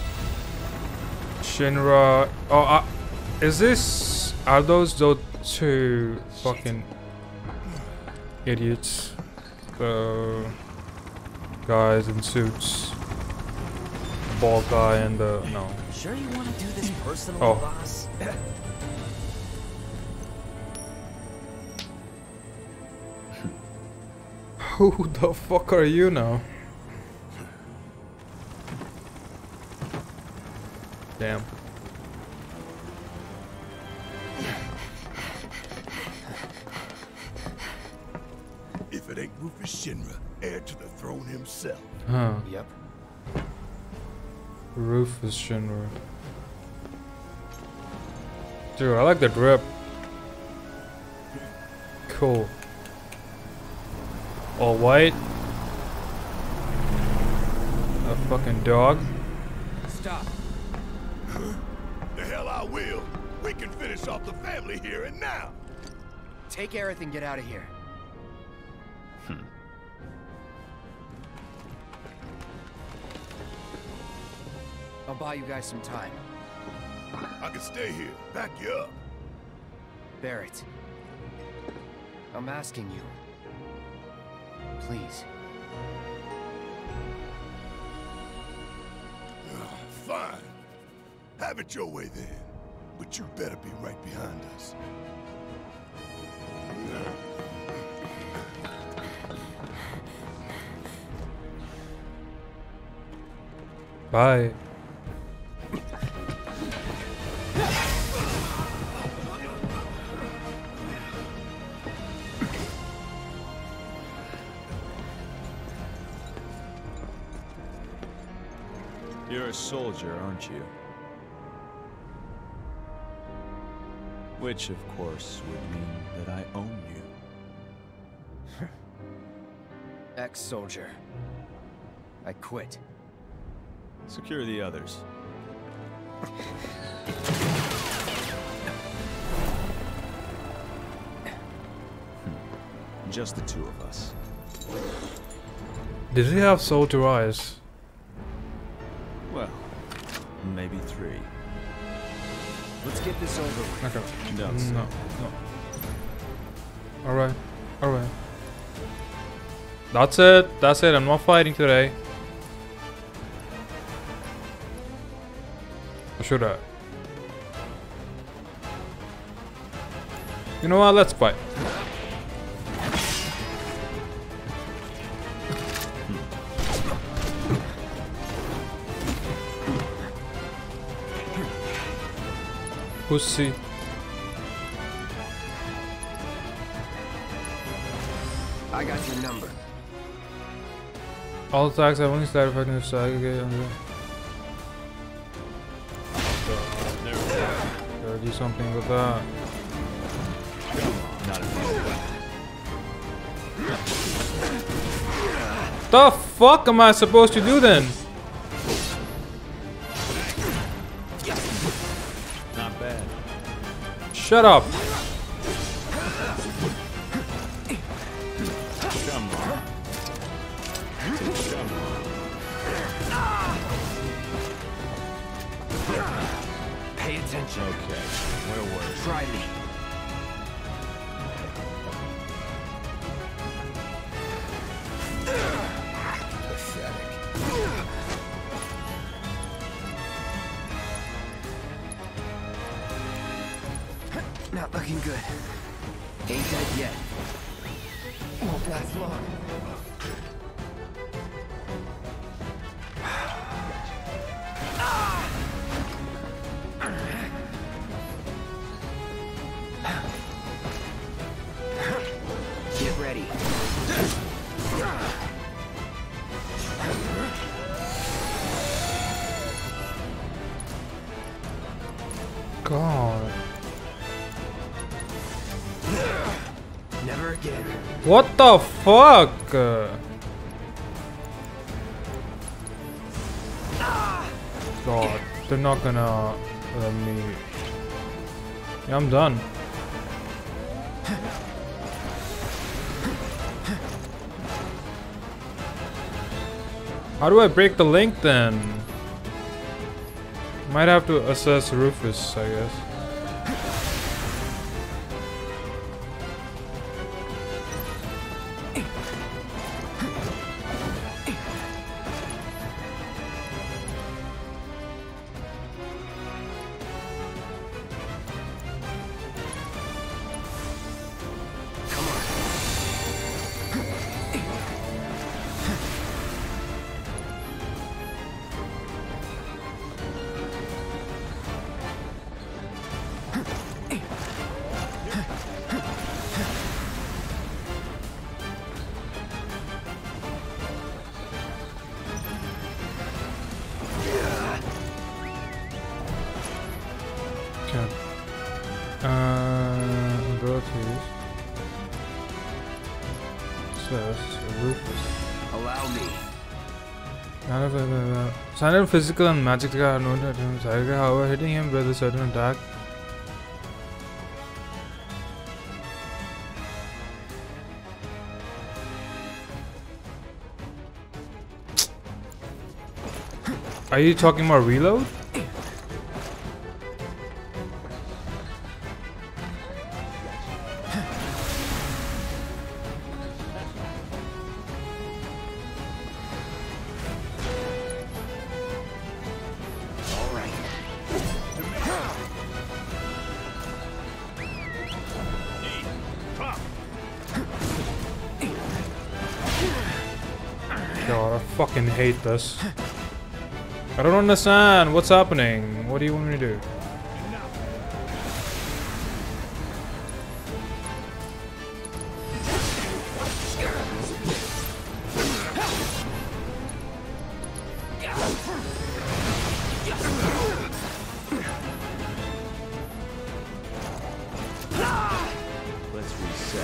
Shinra. Oh, is this? Are those two fucking idiots? The guys in suits. The bald guy and the no. Sure you want to do this personally, Oh. boss? Who the fuck are you now? Damn. If it ain't Rufus Shinra, heir to the throne himself. Huh. Yep. Rufus Shinra. Dude, I like the drip. Cool. All white. A fucking dog. Stop. The hell I will. We can finish off the family here and now. Take Aerith and get out of here. I'll buy you guys some time. I can stay here, back you up. Barrett. I'm asking you. Please. Fine. Have it your way then. But you better be right behind us. Bye. You're a soldier, aren't you? Which, of course, would mean that I own you. Ex-soldier. I quit. Secure the others. Just the two of us. Did he have soldier eyes? Well, maybe 3. Let's get this over with. Okay. No, No. Alright. Alright. That's it. That's it. I'm not fighting today. Or should I? You know what? Let's fight. Pussy. I got your number. All attacks have only started fighting the side. Gotta do something with that. The fuck am I supposed to do then? Not bad. Shut up. Come on. Come on. Pay attention. Okay, where were we? Try me. Not looking good. Ain't dead yet. Won't last long. God. Never again. What the fuck? God, they're not gonna let me. Yeah, I'm done. How do I break the link then? Might have to assess Rufus, I guess. Abilities. Rufus. Allow me. Silent physical and magic are known to him. However, hitting him with a certain attack. Are you talking about reload? God, I fucking hate this. I don't understand what's happening. What do you want me to do? Let's reset.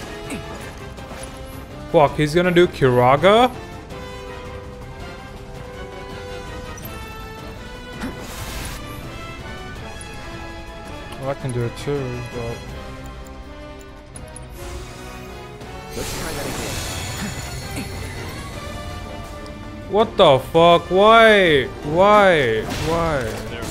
Fuck, he's gonna do Kiraga? Well, I can do it too, but... Let's try that again. What the fuck? Why? Why? Why?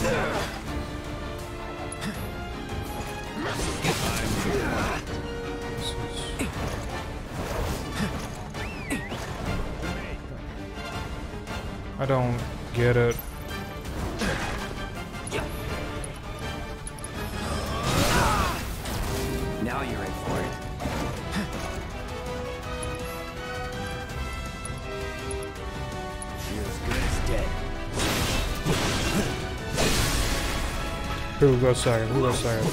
I don't get it. Now you're in for it. You're as good as dead. Who goes second? Who goes second?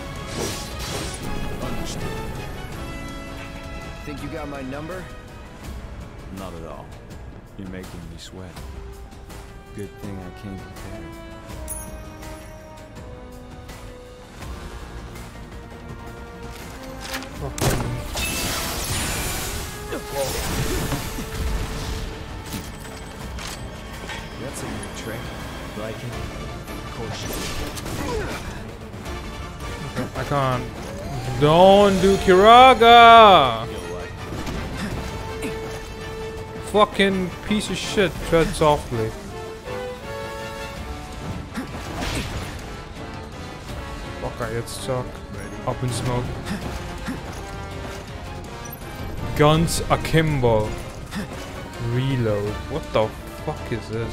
Think you got my number? Not at all. You're making me sweat. Good thing I came prepared. That's a new trick. Like it? I can't. Don't do Kiraga! Fucking piece of shit. Tread softly. Fuck, I get stuck. Up in smoke. Guns akimbo. Reload. What the fuck is this?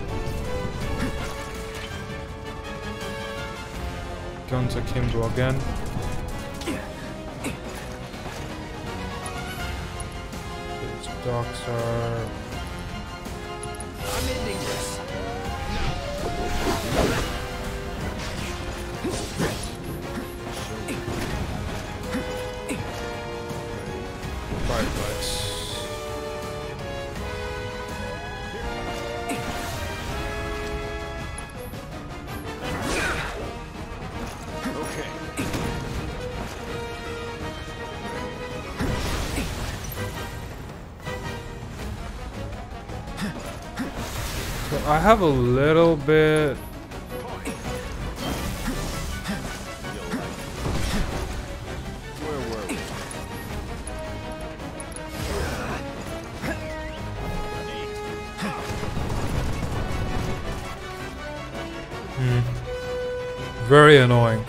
Guns akimbo again. These dogs are... I'm ending this. Fireflies. So I have a little bit. Very annoying.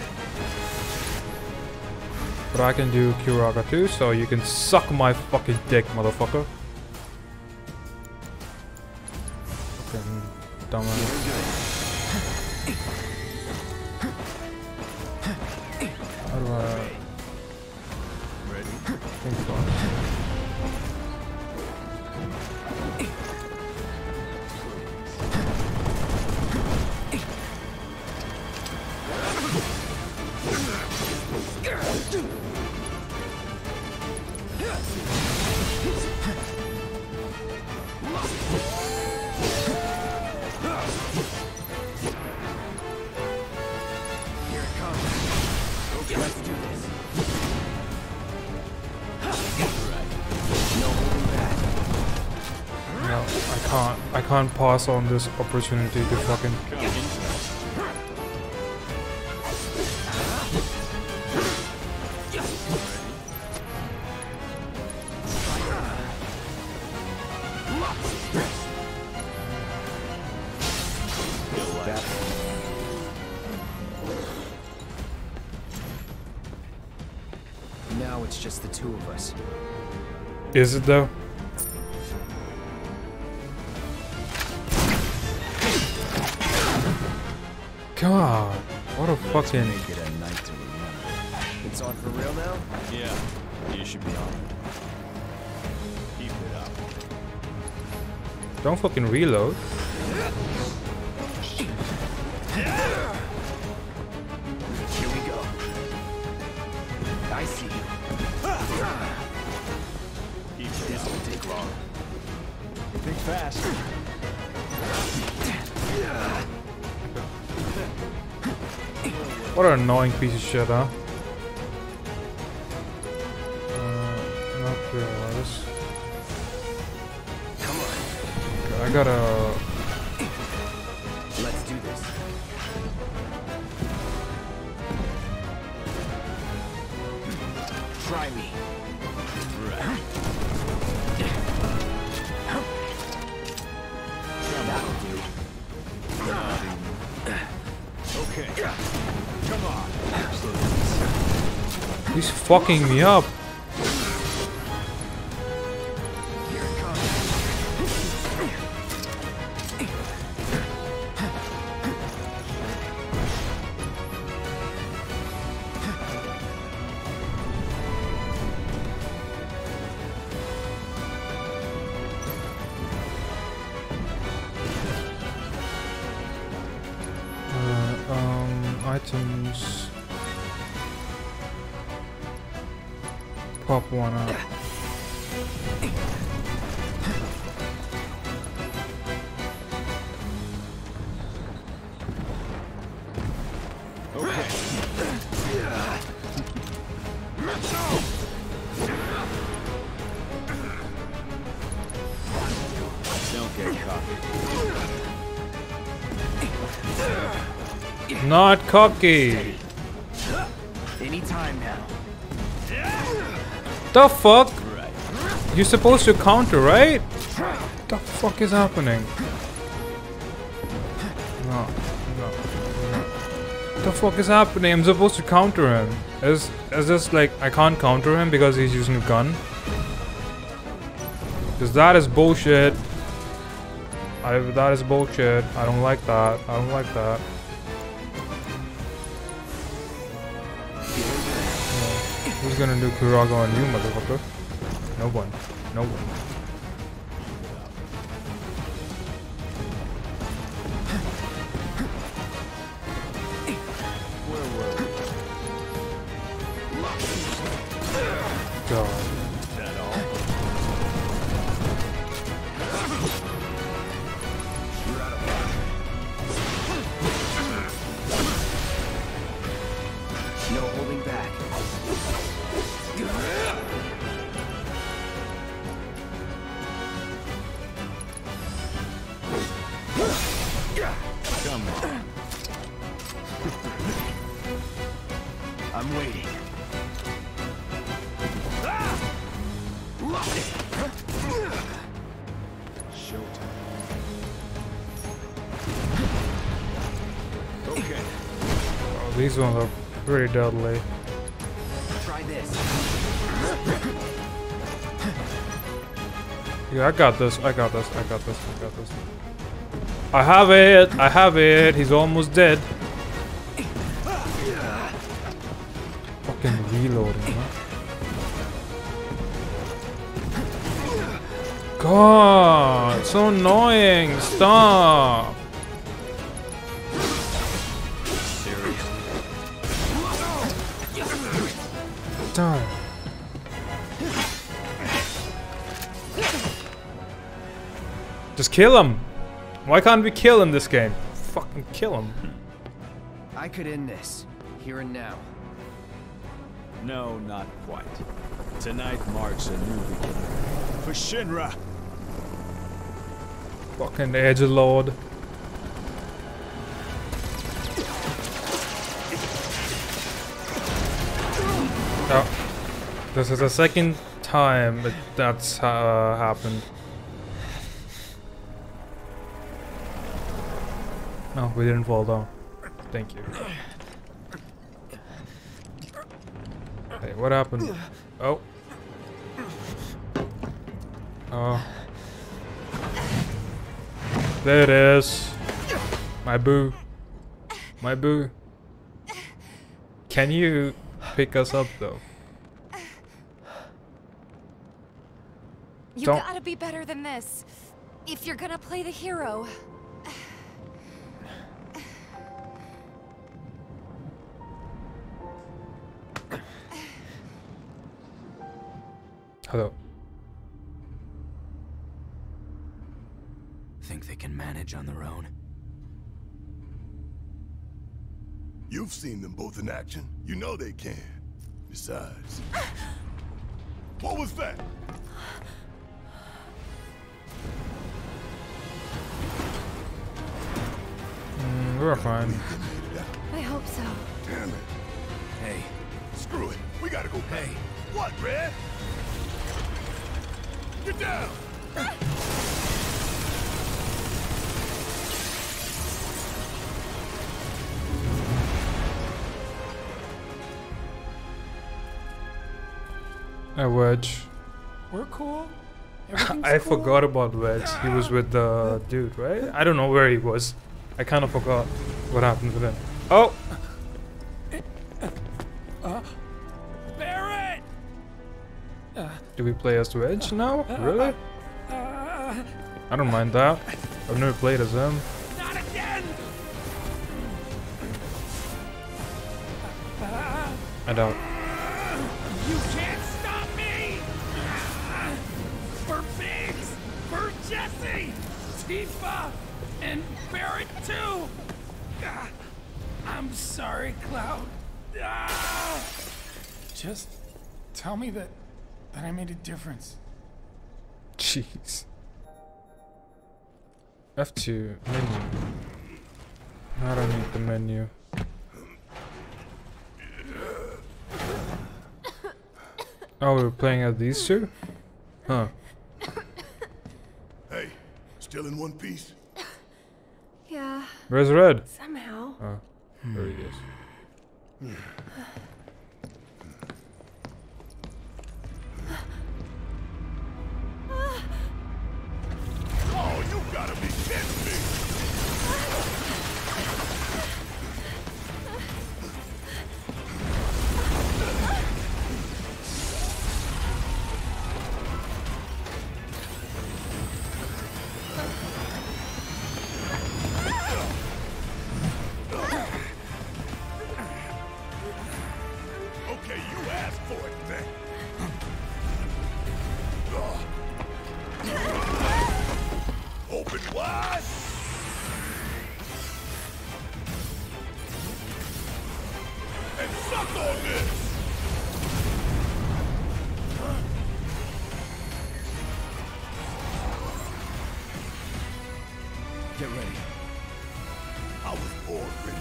But I can do Kiraga too, so you can suck my fucking dick, motherfucker. Fucking dumbass. How do I... think about it? I can't pass on this opportunity to fucking... Now it's just the two of us. Is it though? God, what a fucking... Make it a night to remember. It's on for real now? Yeah, you should be on it. Keep it up. Don't fucking reload. Here we go. I see you. This won't take long. Think fast. What an annoying piece of shit, huh? Not realize. Come on. Okay, I gotta... Let's do this. Try me. Right. That'll do. Okay. Come on. He's fucking me up. Here it comes. Items. Pop one up. Okay. Don't get cocky. Not cocky. Anytime now. The fuck? Right. You're supposed to counter, right? What the fuck is happening? No. What the fuck is happening? I'm supposed to counter him. Is this like I can't counter him because he's using a gun? Because that is bullshit. That is bullshit. I don't like that. I don't like that. Who's gonna do Kiraga on you, motherfucker? No one. No one. God. Is that all? No holding back. Come on. I'm waiting. Showtime. Okay. Oh, these ones are pretty deadly. Try this. Yeah, I got this. I got this. I got this. I got this. I have it. I have it. He's almost dead. Fucking reloading, huh? God, so annoying. Stop. Die. Just kill him. Why can't we kill him this game? Fucking kill him. I could end this, here and now. No, not quite. Tonight marks a new beginning. For Shinra! Fucking edgelord. Oh. This is the second time that's happened. No, we didn't fall down. Thank you. Hey, what happened? Oh. Oh. There it is. My boo. My boo. Can you pick us up though? You gotta be better than this. If you're gonna play the hero. Hello. Think they can manage on their own? You've seen them both in action. You know they can. Besides... What was that? We're fine. I hope so. Damn it. Hey. Screw it. We gotta go back. Hey. What, Red? Get down! Wedge. We're cool. I forgot about Wedge. He was with the dude, right? I don't know where he was. I kind of forgot what happened with him. Oh! Barret! Do we play as Wedge now? Really? I don't mind that. I've never played as him. Not again! I don't. You can't stop me! For Biggs! For Jesse! Tifa! And Barret too! I'm sorry, Cloud. Just tell me that I made a difference. Jeez. F2 menu. I don't need the menu. Oh, we're playing as these two? Huh. Hey, still in one piece? Yeah. Where's Red? Somehow. Oh, there he is. Oh, you gotta be kidding me! Okay, you asked for it, man. Open wide. And suck on this. Get ready. I was born ready,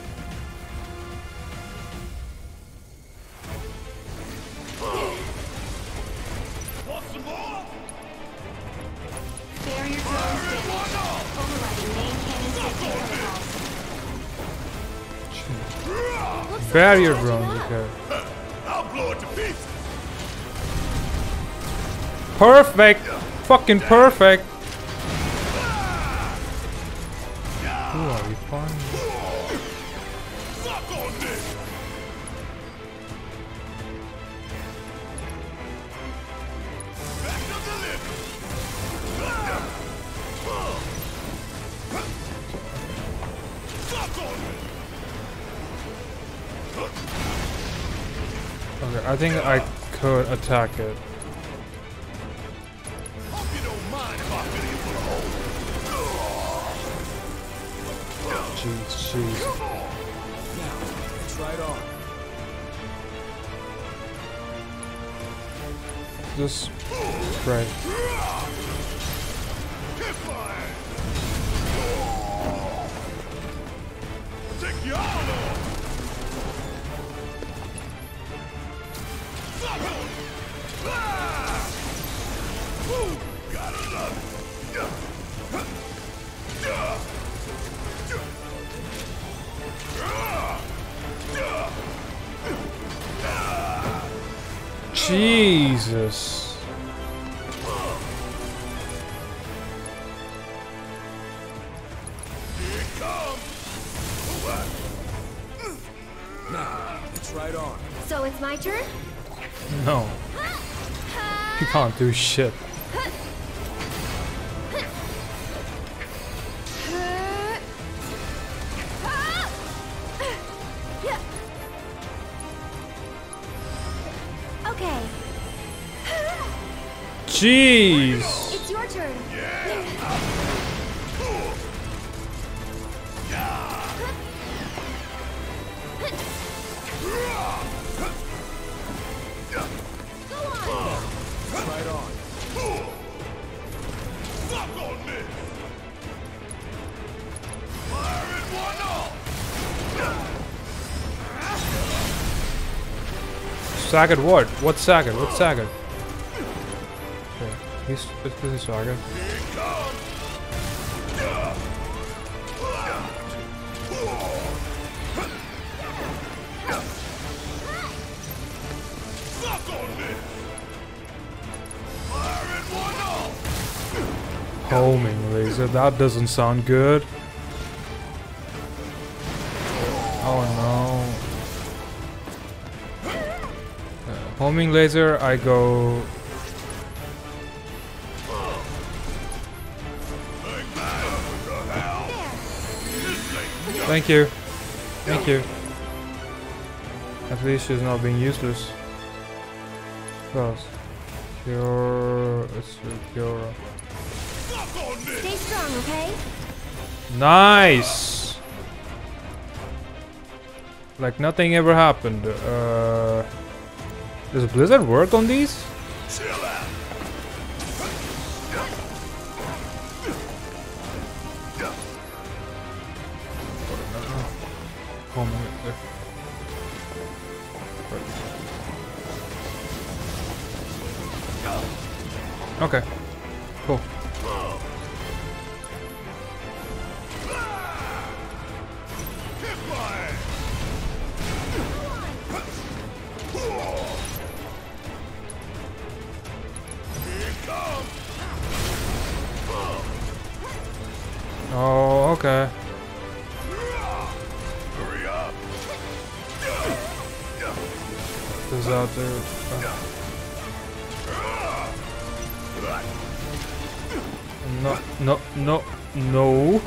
Want some more? Barrier drones damaged. Overriding main cannon safety protocols. Barrier drones, okay. I'll blow it to pieces. Perfect! Fucking perfect! Who are you finding? Suck on this. Back up the lip. Suck on this. Okay, I think I could attack it. Hope you don't mind if I fill you full of holes. Jeez, jeez. Now, it's right on. Just spray. Take you all on. Gotta love Jesus. Here it comes. Now, it's right on. So it's my turn? No. You can't do shit. Okay. Jeez. It's your turn. Right on. Suck on this. Fire in one off. Sagat what? What's Sagat? What's Sagat? Okay. This is Sagat. Suck on this. Fire in one off. Homing laser. That doesn't sound good. Oh no. Homing laser, I go. Thank you. Thank you. At least she's not being useless. Close. Cure. It's Cure. Stay strong, okay? Nice! Like nothing ever happened. Does Blizzard work on these? Okay, cool. Oh, okay. Hurry up. There's out there. No, no, no, no.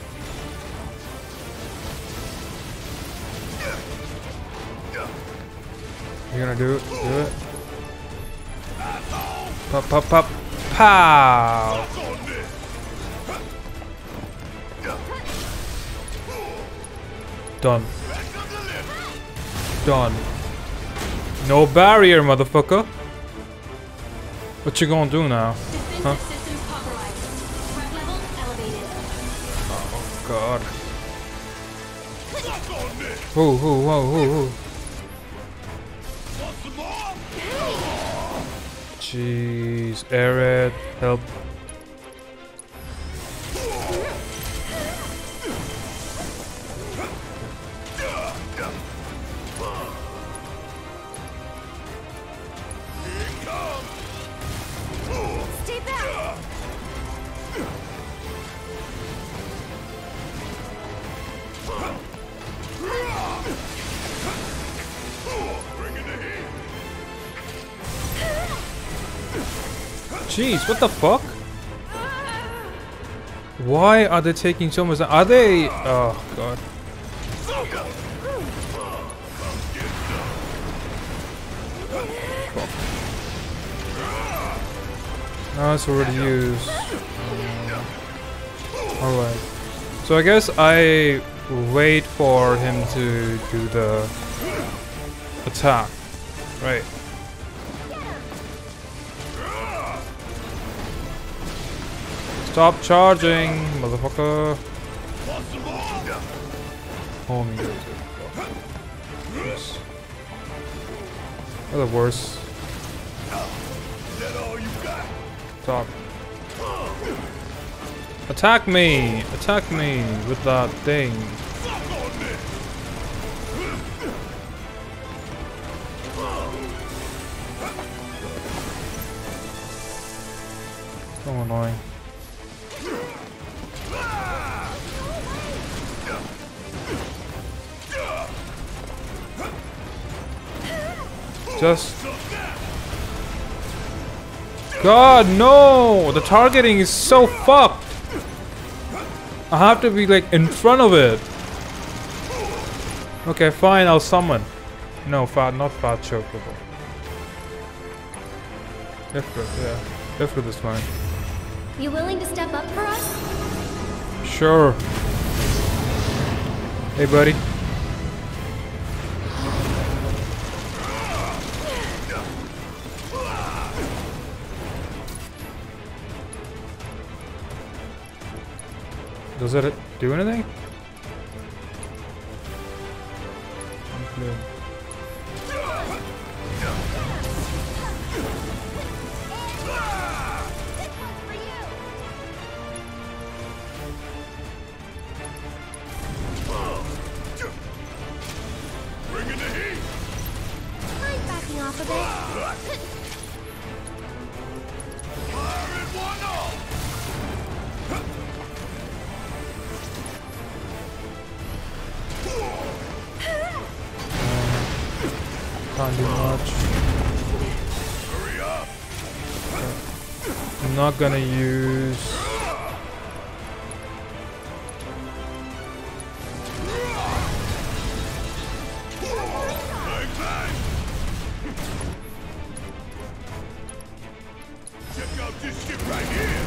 You're gonna do it? Do it. Pop, pop, pop. Pow! Done. Done. No barrier, motherfucker. What you gonna do now? Huh? Oh god. Whoa, whoa, whoa, whoa, whoa. Jeez, Arid, help. Stay back! Jeez, what the fuck? Why are they taking so much? Are they? Oh god. No, it's already used. Alright. So I guess I wait for him to do the attack. Right. Stop charging, motherfucker. Oh my god. Yes. They're the worst. Stop. Attack me! Attack me with that thing. So annoying. Just... God, no! The targeting is so fucked! I have to be like in front of it. Okay, fine, I'll summon. No, not fat chocobo. Ifrit, yeah. Ifrit is fine. You willing to step up for us? Sure. Hey, buddy. Does it do anything? Okay. I'm backing off a bit. Can't do much. I'm not gonna use. Check out this shit right here.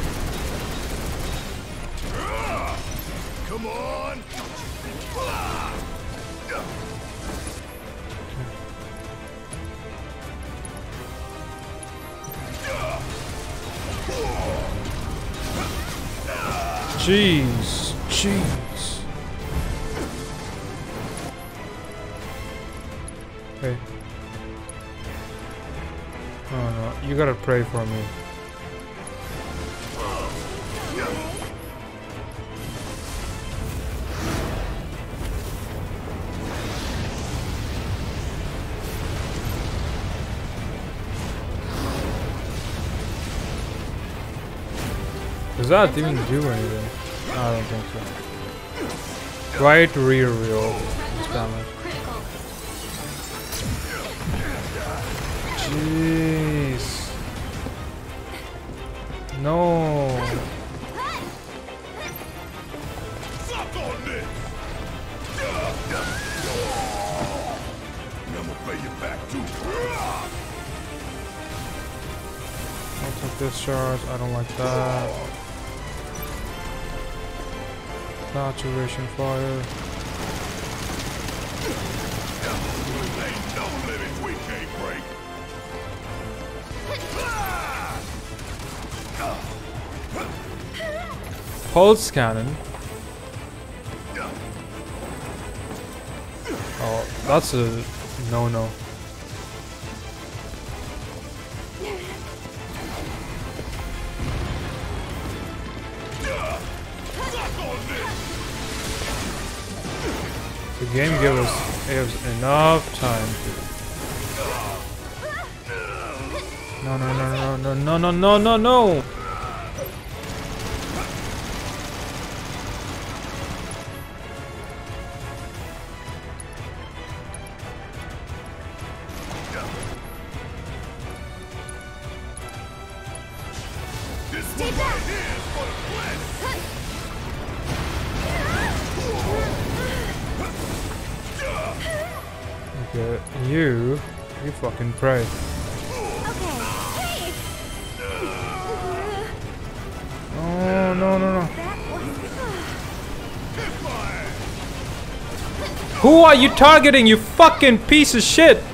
Come on. Jeez, jeez. Hey. Oh no, you gotta pray for me. Does that even do anything? I don't think so. Right rear wheel damage. Jeez. No. I'll take this charge. I don't like that. Saturation fire. Ain't no limits we can't break. Pulse cannon. Oh, that's a no-no. The game gave us enough time to... No, no, no, no, no, no, no, no, no! Stay back! Okay, you fucking pray. Okay. Hey! Oh, no, no, no. Who are you targeting, you fucking piece of shit?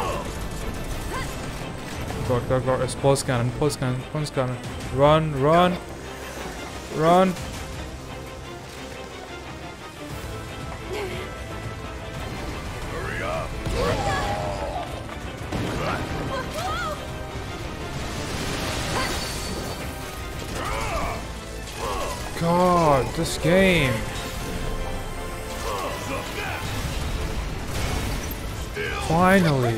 Go, it's pulse cannon, pulse cannon, pulse cannon. Run, run, run. God, this game. Finally.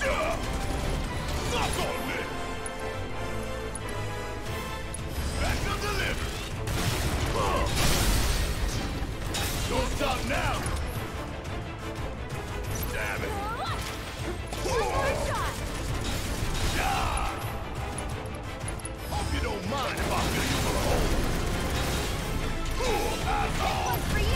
Don't stop now! Damn it! Hope you don't mind if I fill you full of holes. One for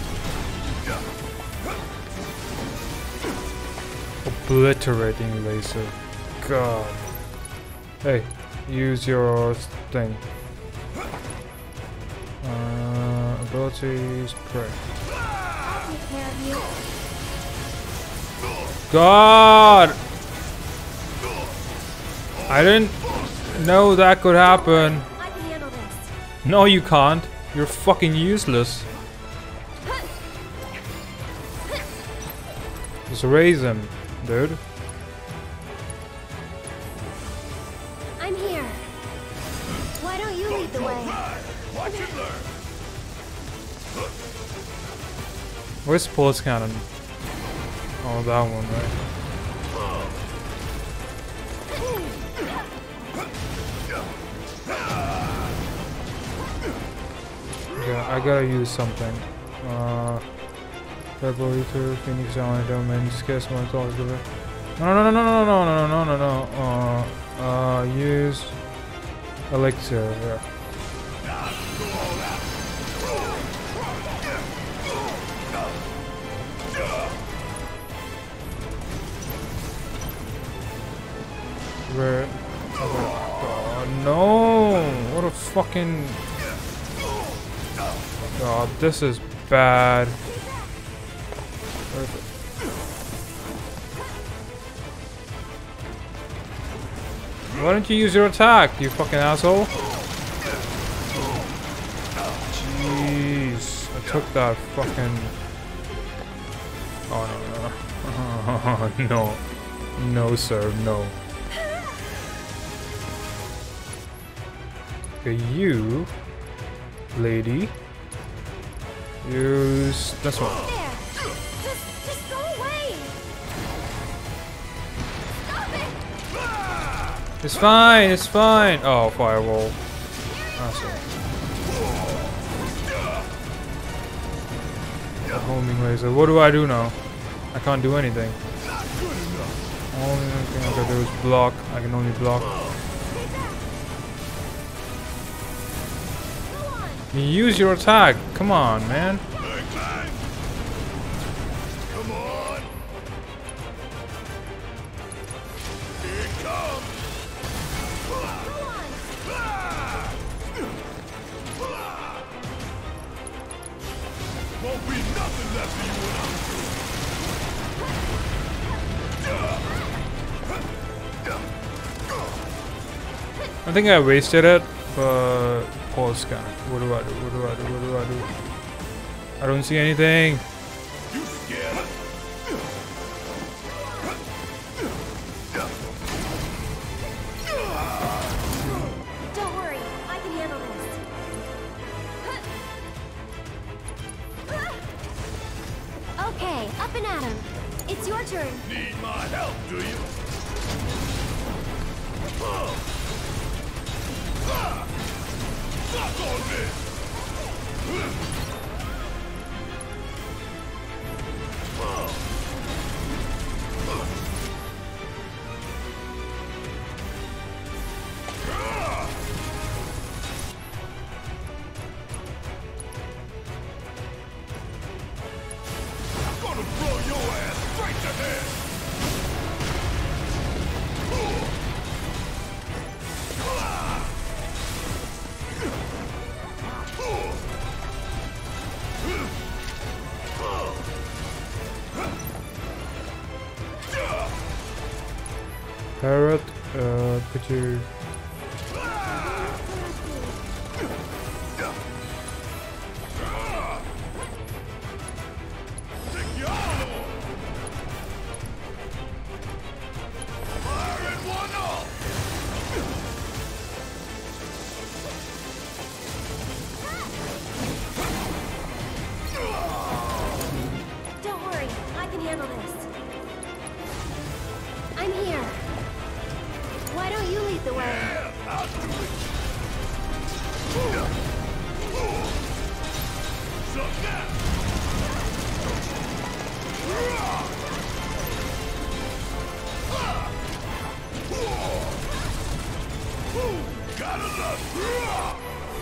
you! Obliterating laser. God. Hey, use your thing. Abilities, pray. I'll take care of you. God! I didn't know that could happen. I can handle this. No, you can't. You're fucking useless. Just raise him, dude. I'm here. Why don't you lead the way? Watch and learn. Where's pulse cannon? Oh, that one, right? Yeah, I gotta use something. Purple Ether, Phoenix Down, Domain, Skiss, my thoughts of it. No, use Elixir, yeah. Where? Oh no! What a fucking... God, this is bad. Why don't you use your attack, you fucking asshole? Jeez, I took that fucking... Oh no, no. No. No, sir, no. Okay, you, lady, use this one. There! Just go away! Stop it! It's fine, it's fine. Oh, firewall. Asshole. A homing laser. What do I do now? I can't do anything. Only thing I can do is block. I can only block. You use your attack. Come on, man. Come on. Here it comes. Won't be nothing left of you when I'm I think I wasted it, but pulse cannon. What do I do? What do I do? What do I do? I don't see anything. You scared? Up and at 'em. It's your turn. Need my help, do you? Suck on this! I'm gonna blow your ass straight to hell! Parrot, could you... Don't worry, I can handle this. I'm here. Why don't you lead the way? Yeah, I'll do it. Suck that! Gotta love.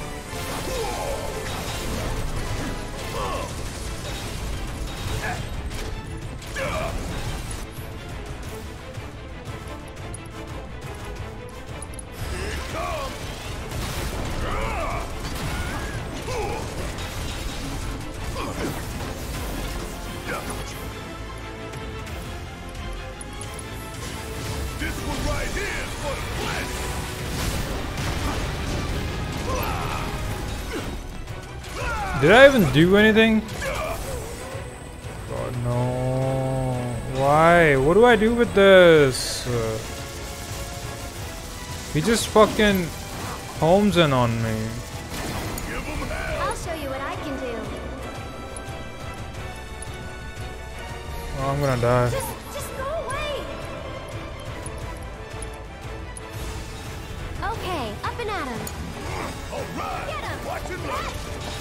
This one right here is for the planet. Did I even do anything? God, no. Why? What do I do with this? He just fucking homes in on me. I'll show you what I can do. Oh, I'm gonna die. Just go away. Okay, up and at 'em. All right. Get 'em. Watch it run.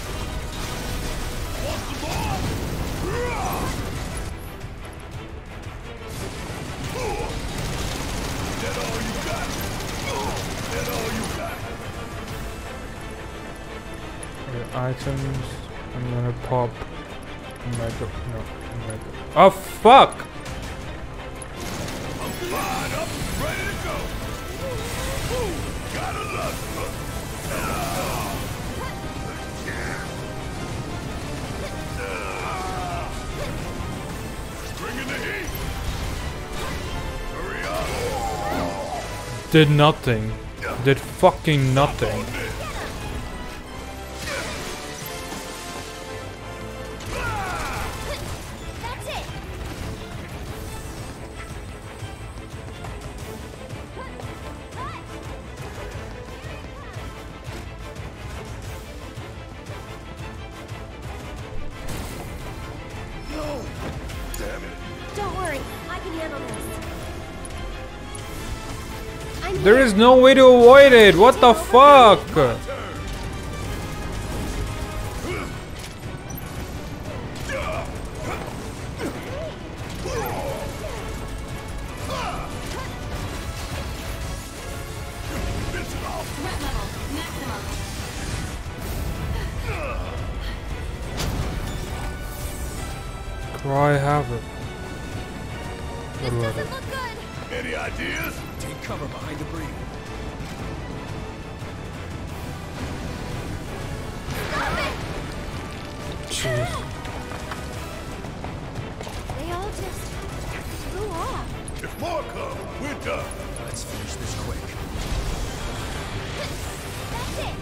Want some more? That all you got? That all you got? Okay, items. I'm gonna pop. Oh fuck! I'm fired up, ready to go. Gotta love it. Bringing the heat. Hurry up. Did nothing. Did fucking nothing. That's it. No. Damn it. Don't worry, I can handle this. I'm There here. is no way to avoid it. What the fuck? Threat level maximum. Cry havoc. This What do I doesn't do? look good. Any ideas? Take cover behind debris. Stop it! Jeez. They all just flew off. If more come, we're done. Let's finish this quick. That's it.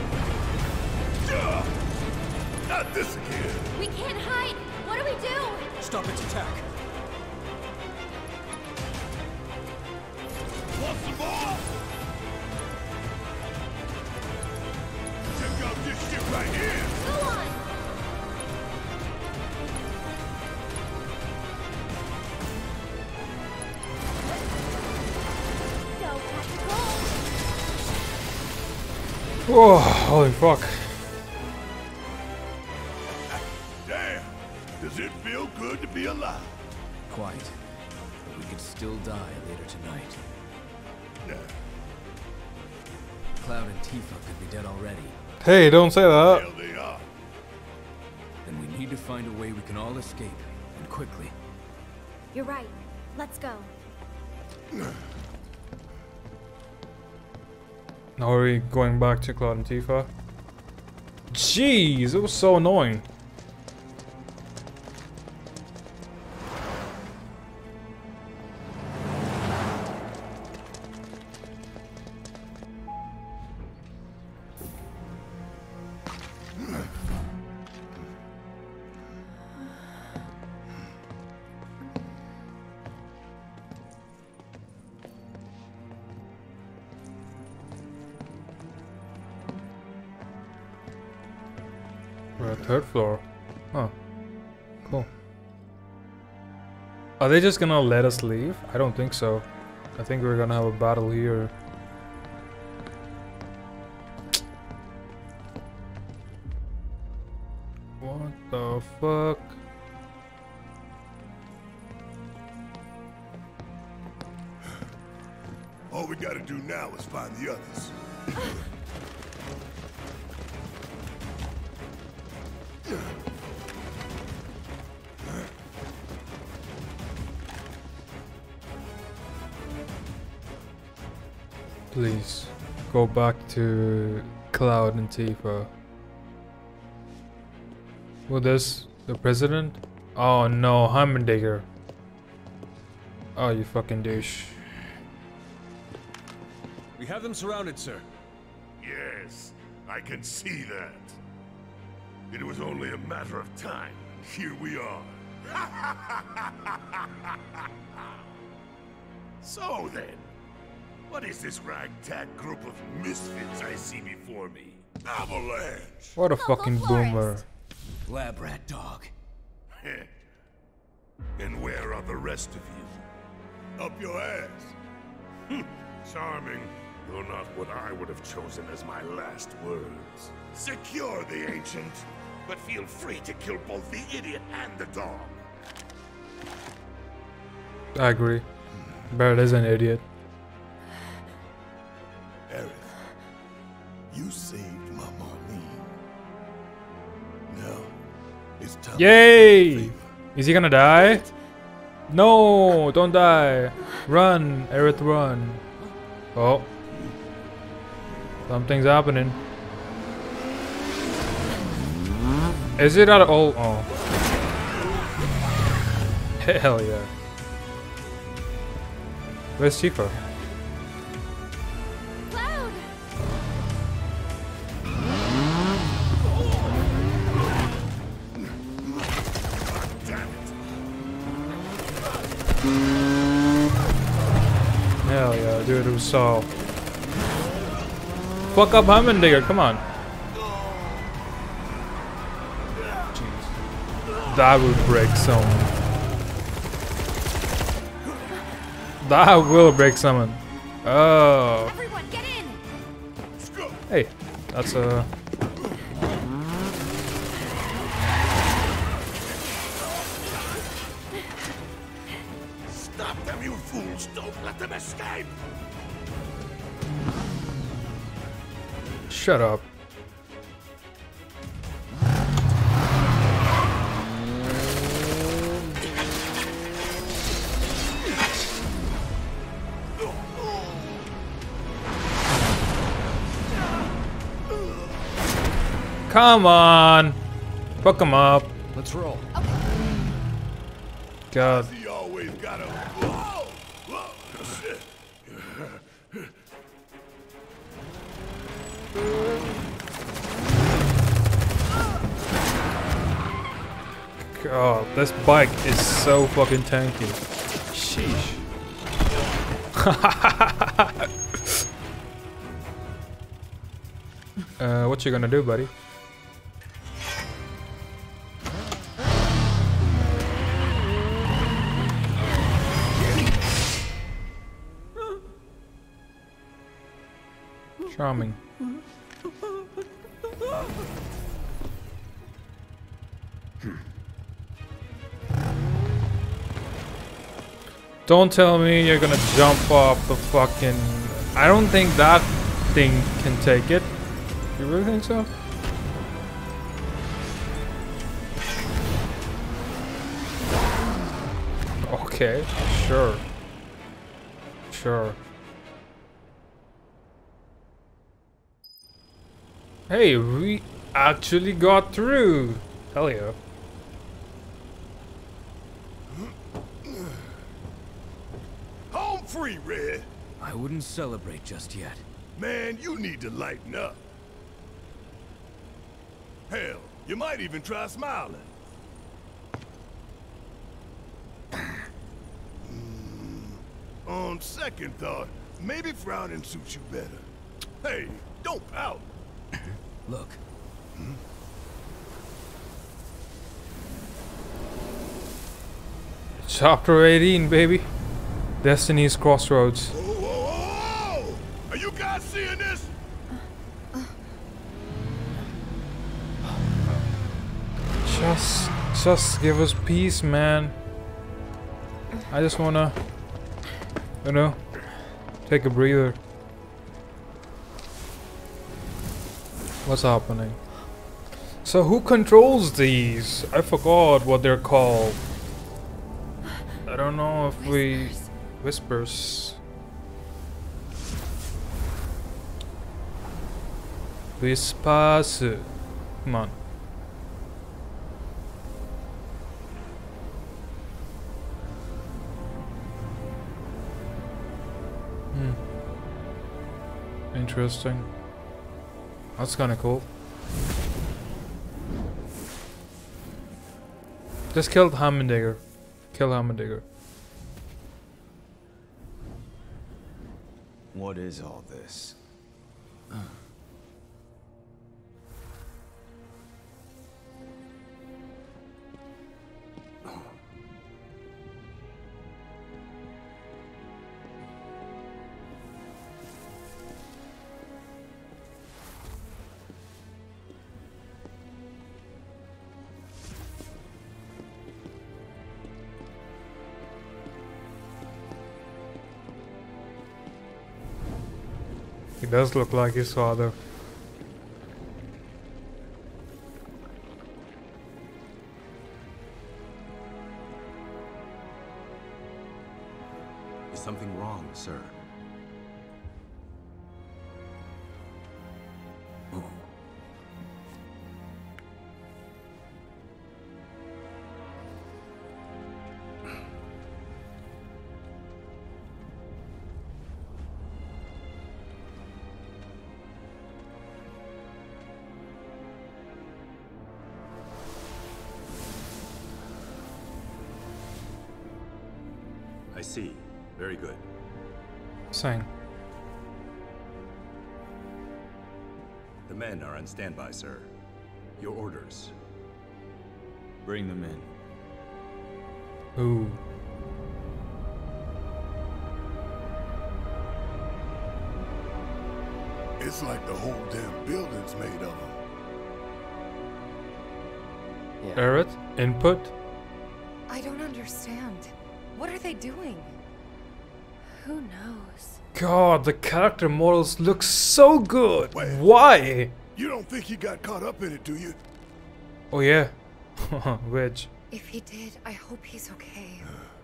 Not this again. We can't hide. What do we do? Stop its attack. Want some more? Check out this shit right here. Go on. Whoa, holy fuck. Damn! Does it feel good to be alive? Quite. But we could still die later tonight. Yeah. Cloud and Tifa could be dead already. Hey, don't say that. Hell they are. Then we need to find a way we can all escape, and quickly. You're right. Let's go. Now are we going back to Cloud and Tifa? Jeez, it was so annoying. We're at 3rd floor. Huh. Cool. Are they just gonna let us leave? I don't think so. I think we're gonna have a battle here. What the fuck? All we gotta do now is find the others. Please, go back to Cloud and Tifa. Who this? The president? Oh no, Heimendinger. Oh, you fucking douche. We have them surrounded, sir. Yes, I can see that. It was only a matter of time. Here we are. So then, what is this ragtag group of misfits I see before me? Avalanche! What a fucking boomer. Lab rat dog. And where are the rest of you? Up your ass. Charming, though not what I would have chosen as my last words. Secure the Ancient, but feel free to kill both the idiot and the dog. I agree. Barret is an idiot. Aerith, you saved my Marlene. Now, it's time. Yay! Is he gonna die? No, don't die. Run, Aerith, run. Oh. Something's happening. Is it at all? Oh. Hell yeah. Where's Tifa? Cloud! Hell yeah, dude, it was so. Fuck up Heimendinger, come on. Jeez. That would break someone. That will break someone. Oh. Everyone, get in! Hey, that's a. Stop them, you fools! Don't let them escape! Shut up. Come on! Fuck him up. Let's roll. God. He always got a. Whoa! Whoa! Shit! God, this bike is so fucking tanky. Sheesh. What you gonna do, buddy? Charming. Don't tell me you're gonna jump off the fucking... I don't think that thing can take it. You really think so? Okay, sure. Sure. Hey, we actually got through! Hell yeah. Home free, Red! I wouldn't celebrate just yet. Man, you need to lighten up. Hell, you might even try smiling. On second thought, maybe frowning suits you better. Hey, don't pout. Look. Chapter 18, baby. Destiny's Crossroads. Whoa, whoa, whoa, whoa! Are you guys seeing this? Just give us peace, man. I just wanna, you know, take a breather. What's happening? So who controls these? I forgot what they're called. I don't know if we... Whispers. Whispers. Come on. Interesting. That's kind of cool. Just killed Hammerdigger. Kill Hammerdigger. What is all this? He does look like his father. Is something wrong, sir? I see. Very good. Same. The men are on standby, sir. Your orders. Bring them in. Ooh. It's like the whole damn building's made of them. Barrett, input. I don't understand. What are they doing? Who knows? God, the character models look so good. Wait. Why? You don't think he got caught up in it, do you? Oh yeah. Which? If he did, I hope he's okay.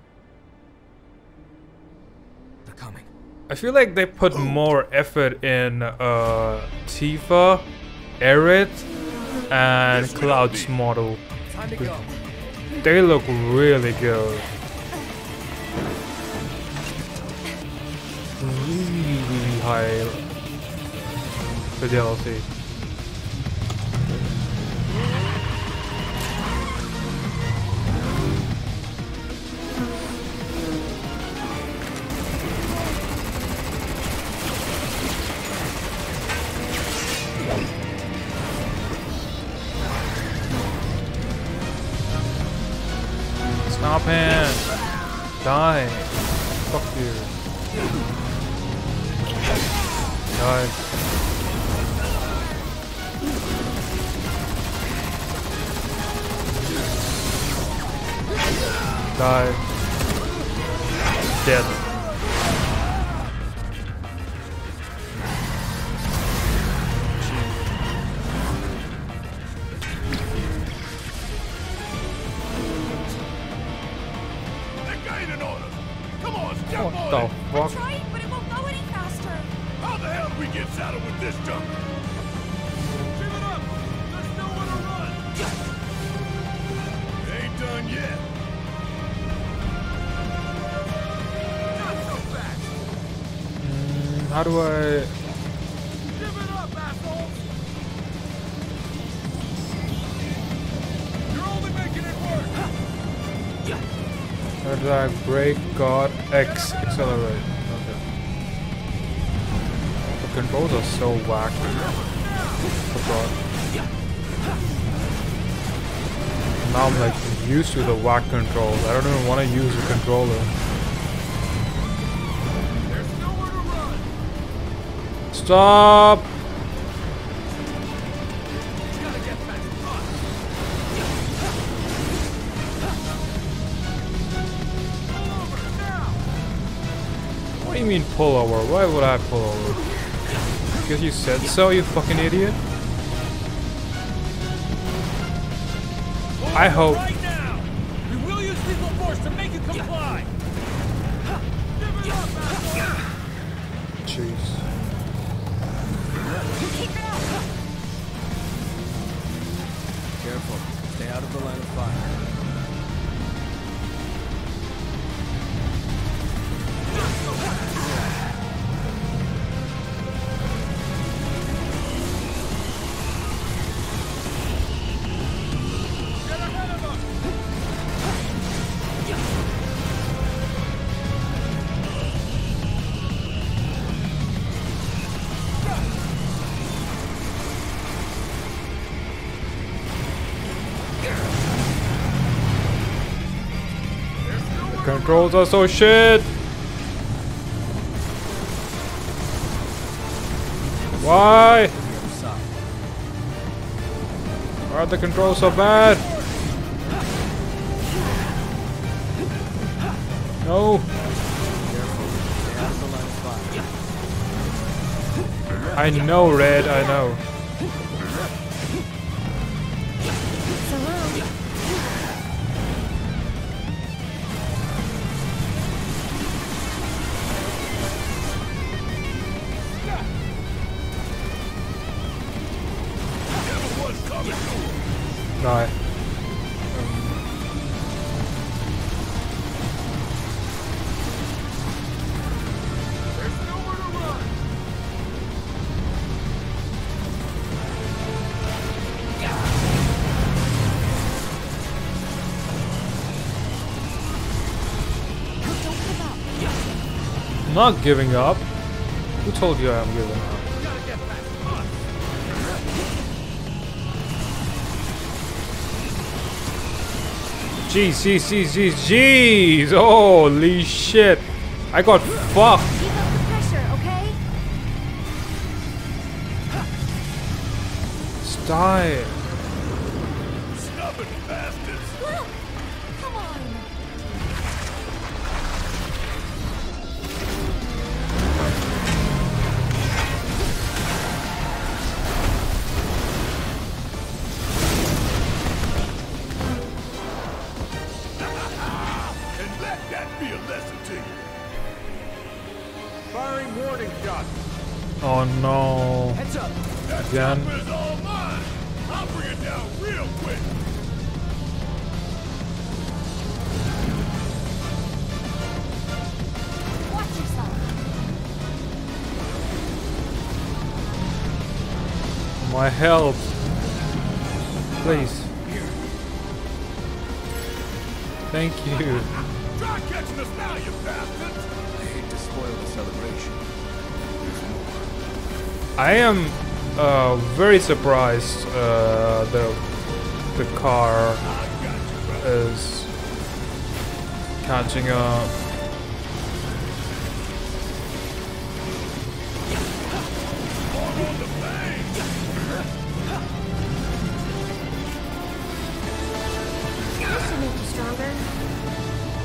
They're coming. I feel like they put more effort in Tifa, Aerith, and Cloud's model. Time to go. They look really good. Really high fidelity. Stop him! Die! Fuck you. Die. Die. Dead. What the fuck? Trying, but it won't go any faster. How the hell do we get saddled with this junk? Give it up! There's nowhere to run! They ain't done yet. Not so fast! How do I... Give it up, assholes! You're only making it worse! How do I brake, God, X, accelerate? Okay. The controls are so whack. Oh god. Now I'm like used to the whack controls. I don't even want to use a controller. Stop! What do you mean pull over? Why would I pull over? Because you said so, you fucking idiot. I hope. Right now! We will use lethal force to make you comply! Jeez. Careful. Stay out of the line of fire. Controls are so shit. Why? Why are the controls so bad? No. I know, Red, I know. Die. I'm not giving up. Who told you I'm giving up? Jeez, holy shit. I got fucked. Keep up the pressure, okay? Stop. Stubborn bastards! Look! Come on! And let that be a lesson to you. Firing warning shot. Oh no. Heads up. Again. Chopper's all mine. I'll bring it down real quick. Watch yourself! My health. Please. Thank you. Try catching us now, you bastards! I hate to spoil the celebration. There's more. I am very surprised the car is catching up. This should make you stronger.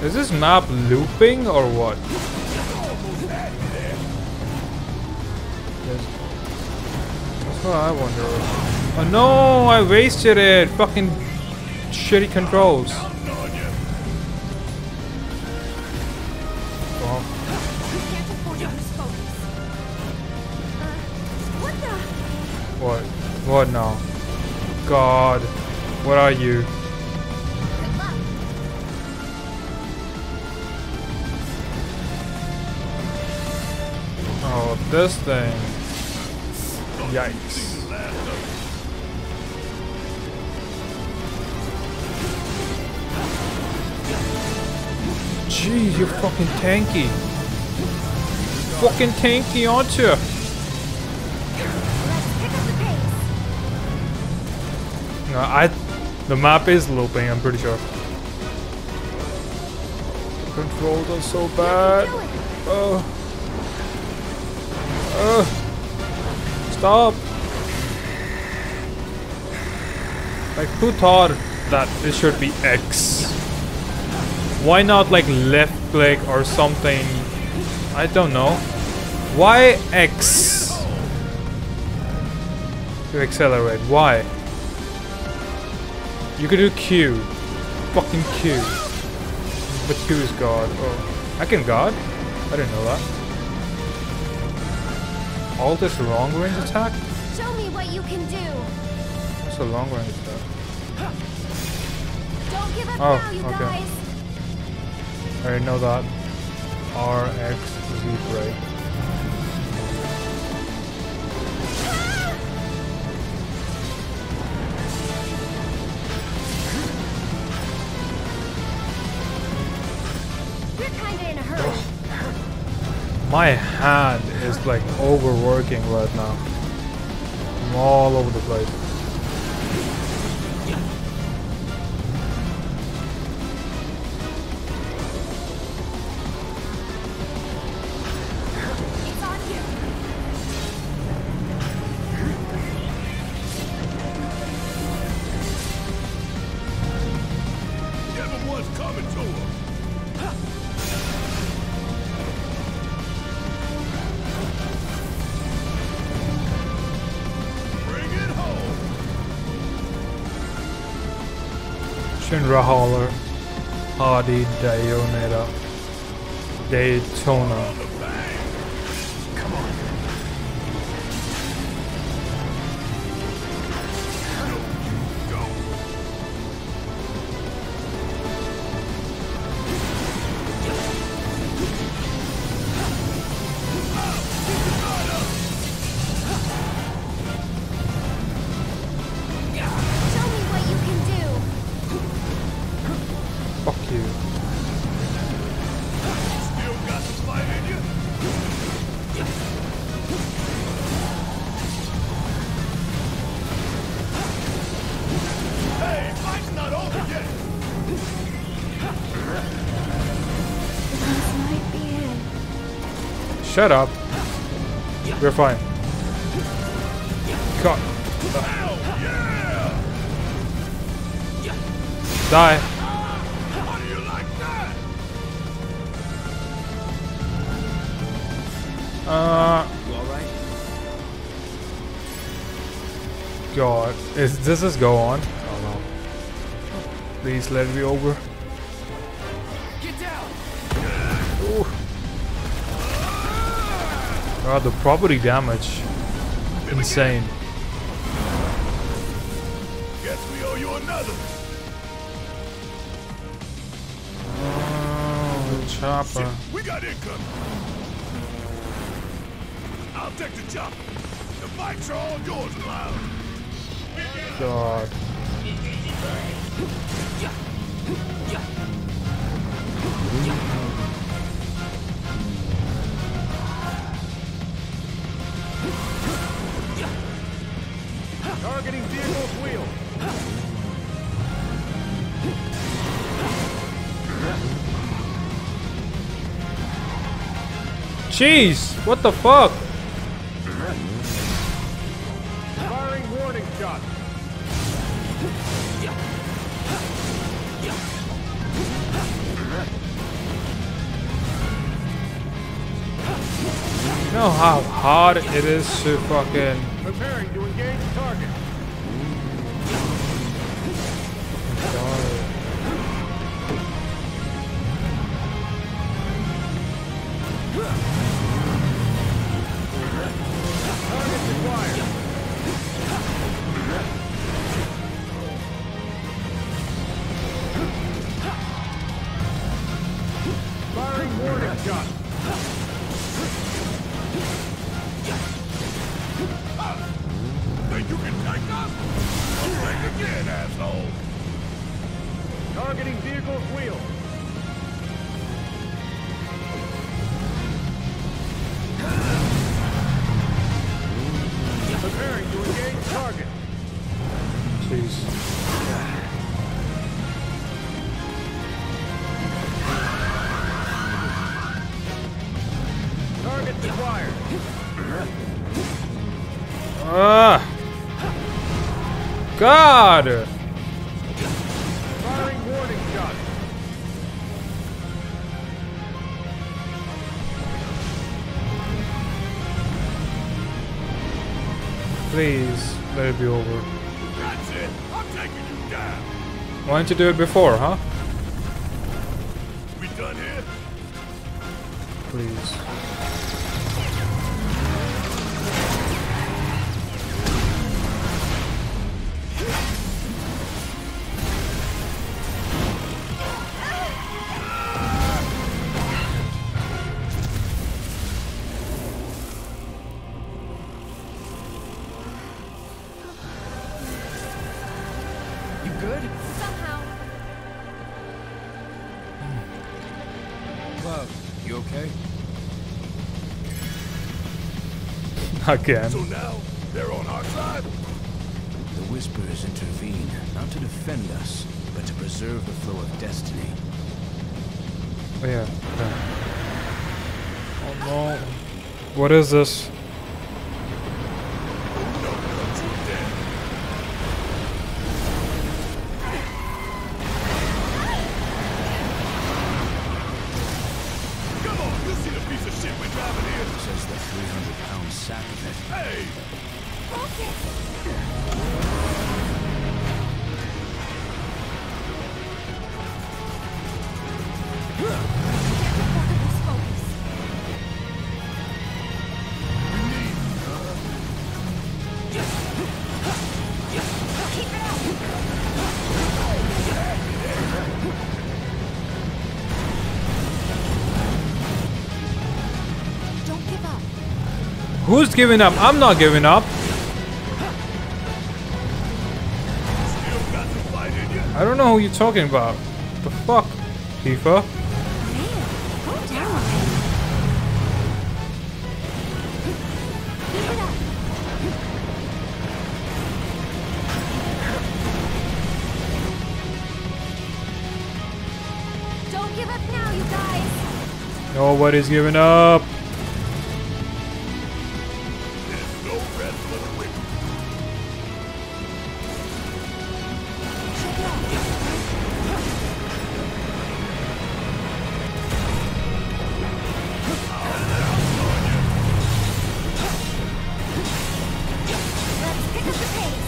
Is this map looping or what? That's what I wonder. Oh no, I wasted it. Fucking shitty controls. Oh. What? What now? God. What are you? Oh, this thing. Yikes. Jeez, you're fucking tanky. Fucking tanky, aren't you? No, the map is looping, I'm pretty sure. The controls are so bad. Oh. Stop. Like, who thought that it should be X? Why not like left click or something? I don't know. Why X? To accelerate. Why? You could do Q. Fucking Q. But Q is God. Oh. I can God? I didn't know that. Alt is long range attack? Show me what you can do. What's a long range attack? Don't give up now, you guys. I already know that. RX Z break. My hand is like overworking right now. I'm all over the place. It's on you. Everyone's coming to him. Shinra Hauler, Hardy Dayonetta, Daytona. Come on. Shut up. We're fine. God. Die. How do you like that? You all right? God. Does this go on? Oh no. Please let me over. Get down. Ooh. God, the property damage. Insane. Guess we owe you another. Oh, chopper. Shit, we got income. I'll take the chopper. The fights are all yours, Lyle. God. Targeting vehicle's wheel. Jeez, what the fuck? Firing warning shot. You know how hard it is to fucking... Preparing to engage target. Target acquired. Firing warning shot. Think you can take us? Think again, asshole! Targeting vehicle's wheel. Preparing to engage target. Jeez. Target acquired. Ah! God! Firing warning shot. Please, let it be over. That's it! I'm taking you down! Why didn't you do it before, huh? We done here? Please. You good? Somehow. Cloud, you okay? Again. So now, they're on our side? The Whispers intervene, not to defend us, but to preserve the flow of destiny. Oh, yeah. Okay. Oh no. What is this? Come on, you see the piece of shit we're driving here? Says the 300-pound sack of it. Hey! Don't give up. Who's giving up? I'm not giving up. I don't know who you're talking about. The fuck, Tifa? Go down on him. Keep it up. Don't give up now, you guys. Nobody's giving up. There's no rest for the wicked. Let's pick up the pace.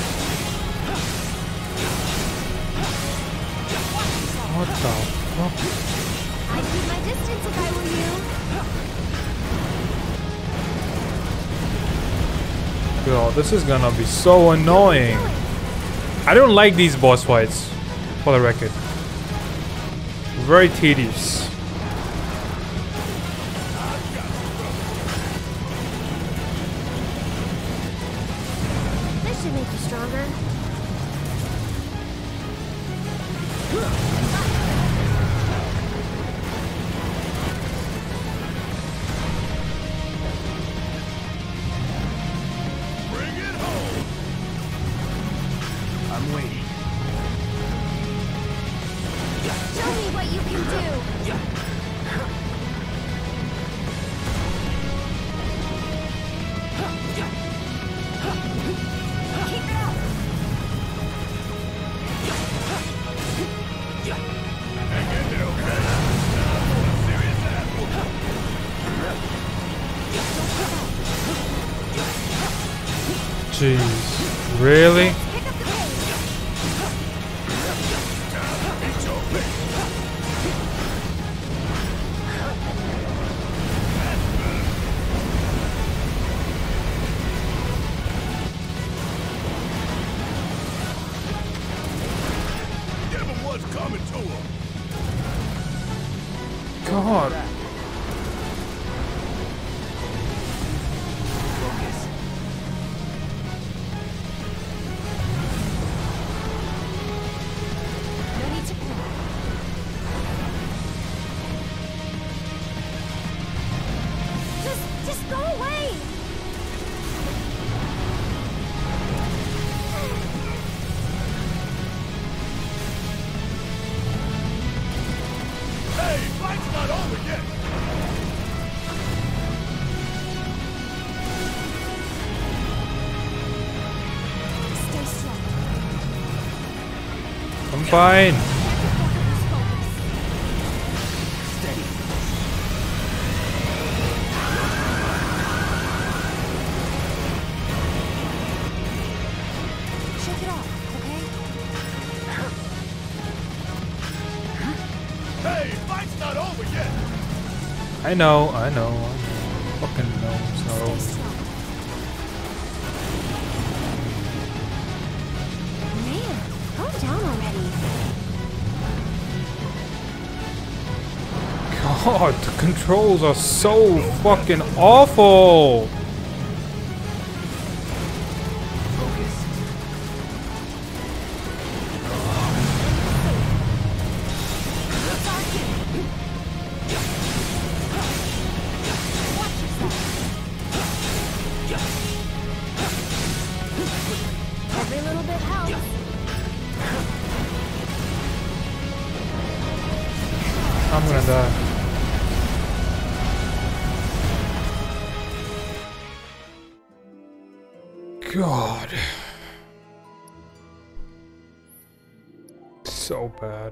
What the fuck? I'd keep my distance if I were you. Yo, this is gonna be so annoying. I don't like these boss fights, for the record. Very tedious. This should make you stronger. Bring it home! I'm waiting. Show me what you can do. Keep it up. Hang in there, okay? Jeez. Really? Give him what's coming to him. God. Focus. No need to panic. Just go away! Hey, fight's not over yet. Stay strong. I'm fine. Steady. Shake it off, okay? Hey, fight's not over yet. I know. Fucking know. Stay So. strong. Man, calm down already. God, the controls are so fucking awful. Focus. Every little bit helps. I'm gonna die. God. So bad.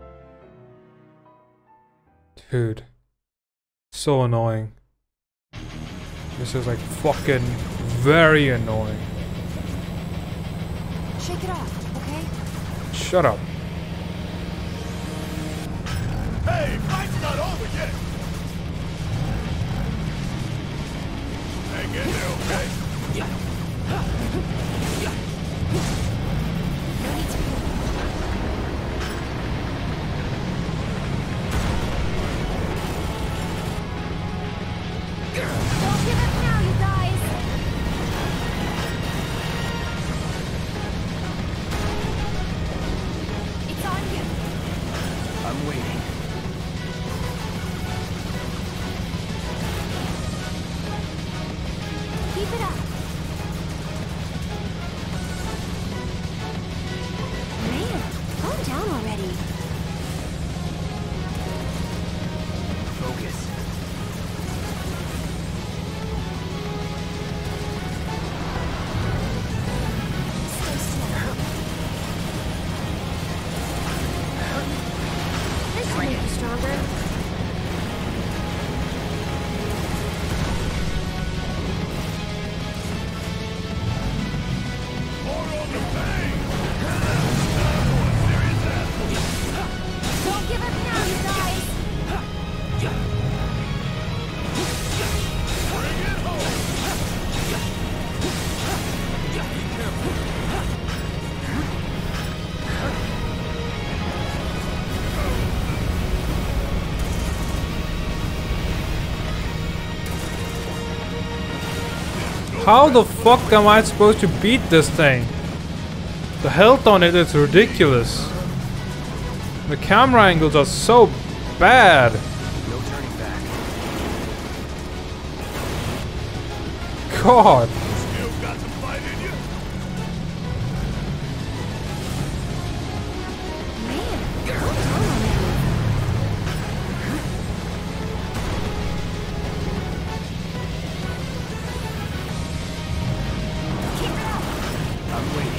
Dude. So annoying. This is like fucking very annoying. Shake it off, okay? Shut up. Hey, fight's not over yet. Hang in there, okay? No need to panic. Don't give up now, you guys! It's on you. I'm waiting. Keep it up! Man, calm down already. Focus. Stay strong. This should make you stronger. More on the bang. Don't give up now, you guys! Bring it home. How the fuck am I supposed to beat this thing? The health on it is ridiculous. The camera angles are so bad. No turning back. God. Still got some fight in you? Man, calm down already. I'm waiting.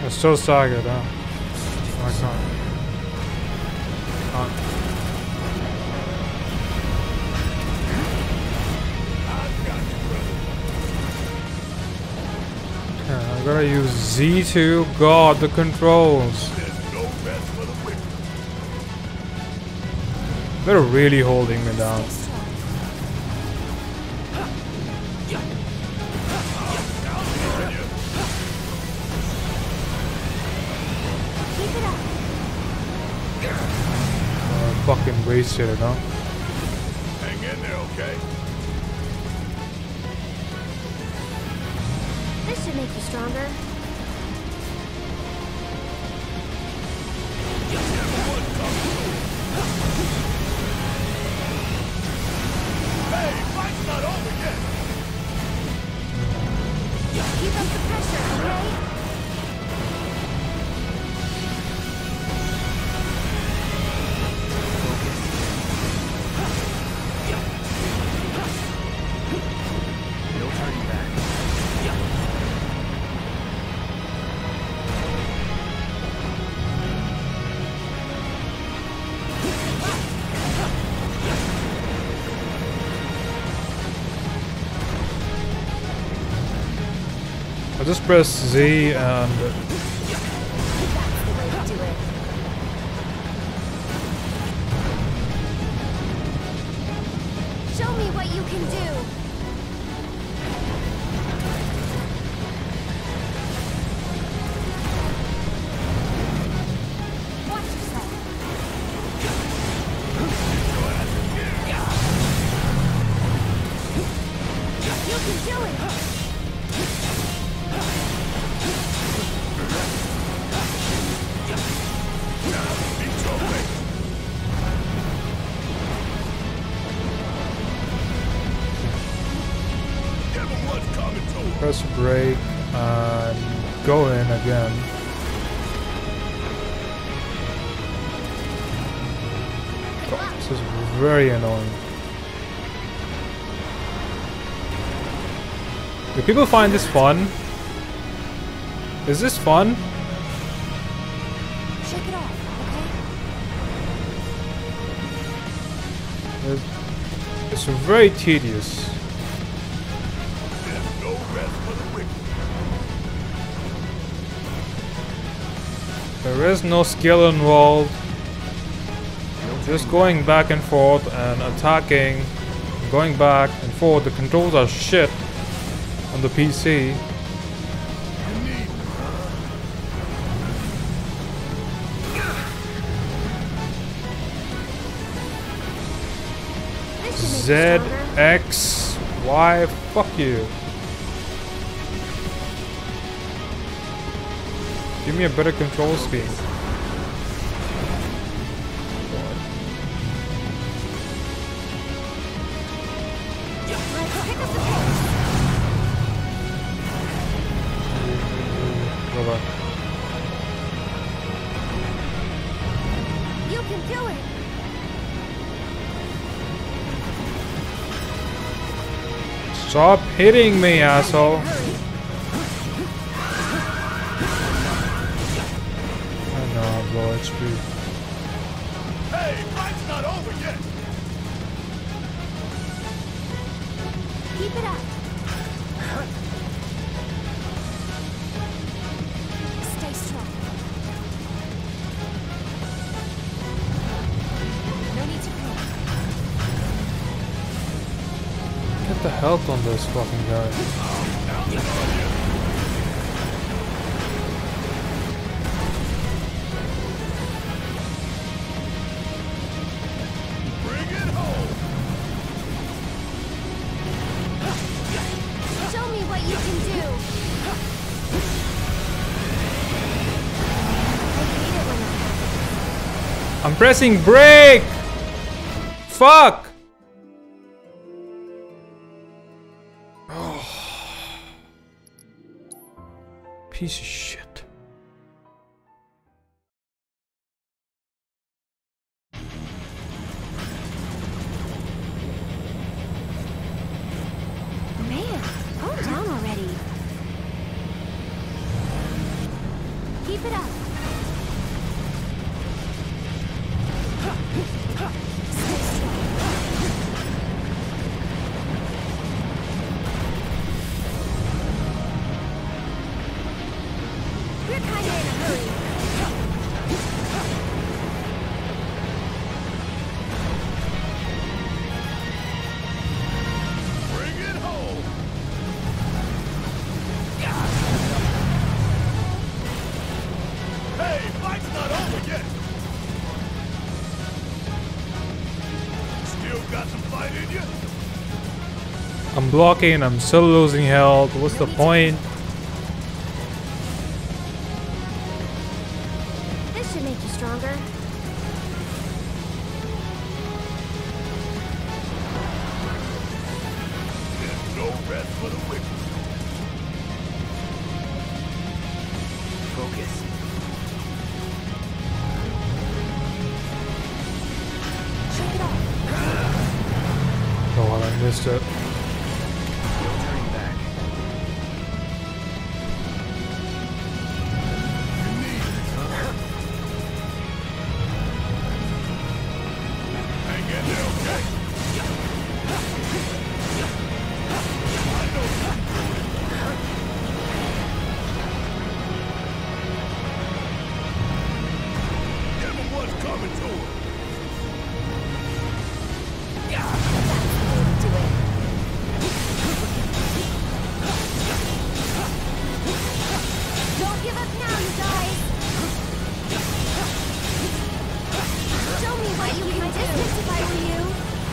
It's still staggered, huh? I can't. I gotta use Z to guard the controls. They're really holding me down. Fucking wasted it, huh? Hang in there, okay? This should make you stronger. Hey, fight's not over yet! Keep up the pressure, okay? No turning back. I just press Z and Show me what you can do. Watch yourself. You can do it. press break and go in again. God, this is very annoying. Do people find this fun? Is this fun? Shake it off, okay? It's very tedious. There's no rest for the wicked. There is no skill involved. Just going back and forth and attacking, going back and forth. The controls are shit on the PC. Z, X, Y, fuck you. Give me a better control scheme. You can do it. Stop hitting me, asshole. I know, I'm low HP. Hey, fight's not over yet. Keep it up. Stay strong. No need to cry. Get the health on this fucking guy. Bring it home. Show me what you can do. I'm pressing brake! Fuck! Piece of shit. Man, calm down already. got some fight in you? I'm blocking, I'm still losing health. What's the point? This should make you stronger. There's no rest for the wicked. Focus. Shake it off. Oh, I missed it. No turning back. Hang in there, okay? Give him what's coming to him. Don't give up now, you guys! Show me what you can do if I were you!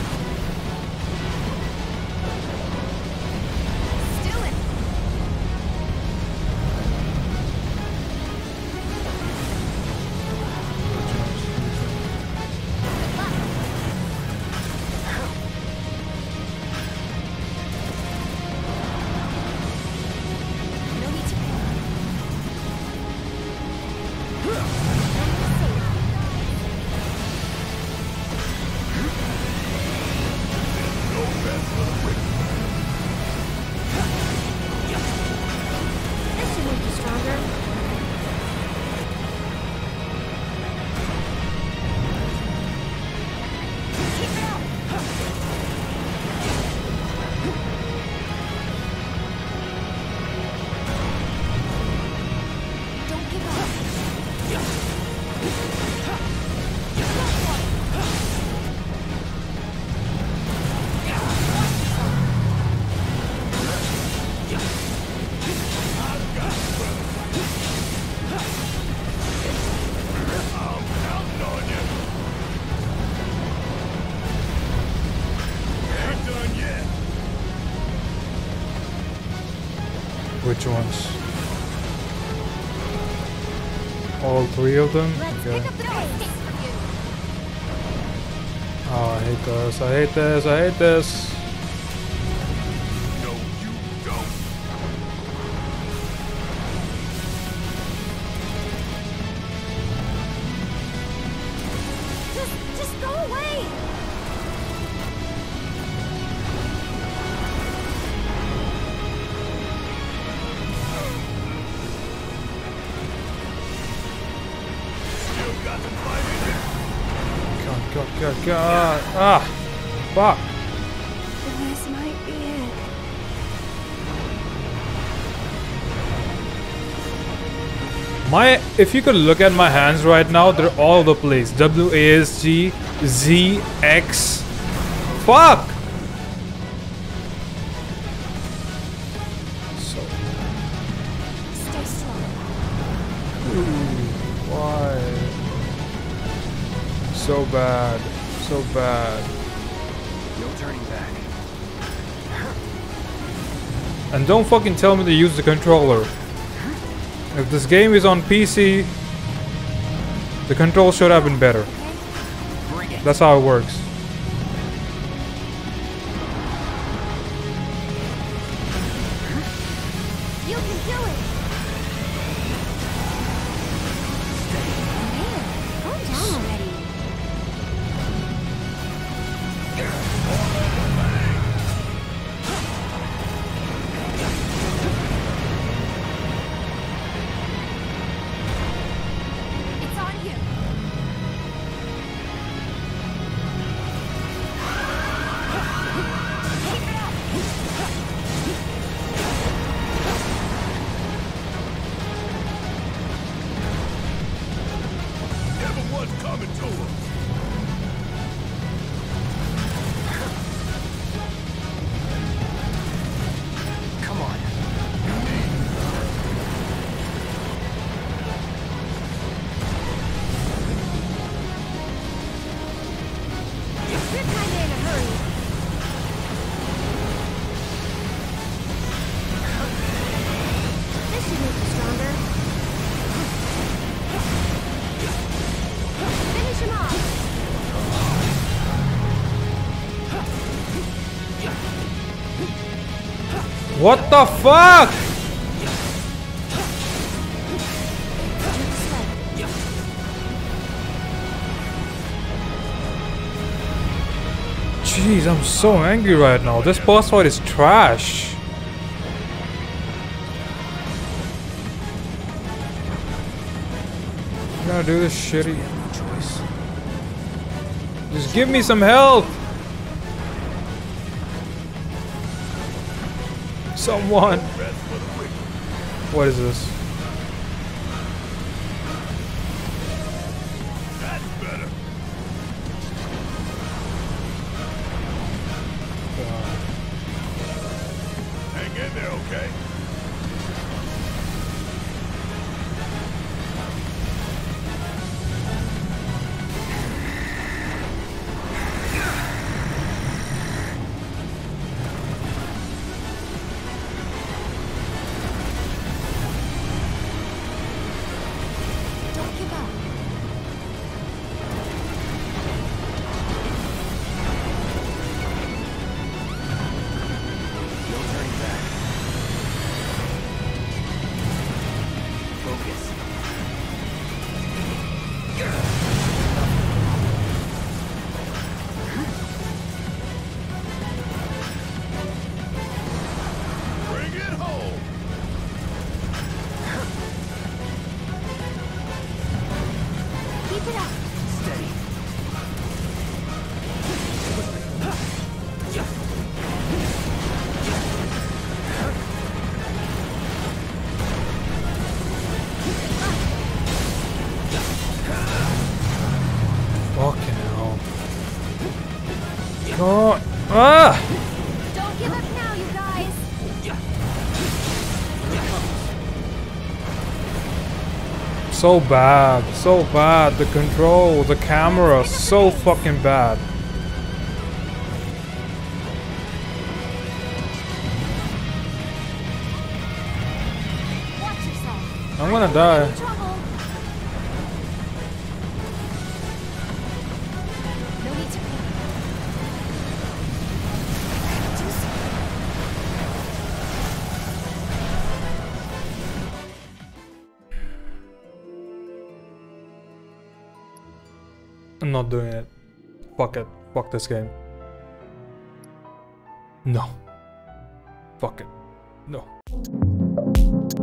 Let's do it! No need to This should make you stronger. Keep it up! Don't give up. Which ones? All three of them? Okay. Oh, I hate this, I hate this, I hate this. Just go away! God. Ah! Fuck! This might be it. If you could look at my hands right now, they're all over the place. WASG, Z, X. Fuck! So. Stay slow. Why? So bad. So bad. No turning back. And don't fucking tell me to use the controller. If this game is on PC, the control should have been better. That's how it works. You can do it! Man, calm down already. It's on you. What the fuck? Jeez, I'm so angry right now. This boss fight is trash. I'm gonna do this shitty. Just give me some help. Someone. What is this? That's better. Hang in there, okay? Don't give up. No turning back. Focus. Bring it home. Keep it up. Steady. Fucking hell. God. Ah! Don't give up now, you guys. So bad. So bad. The control, the camera, so fucking bad. Watch yourself. I'm gonna die. Trouble. No need to panic. Do I'm not doing it. Fuck it. Fuck this game. No. Fuck it. No.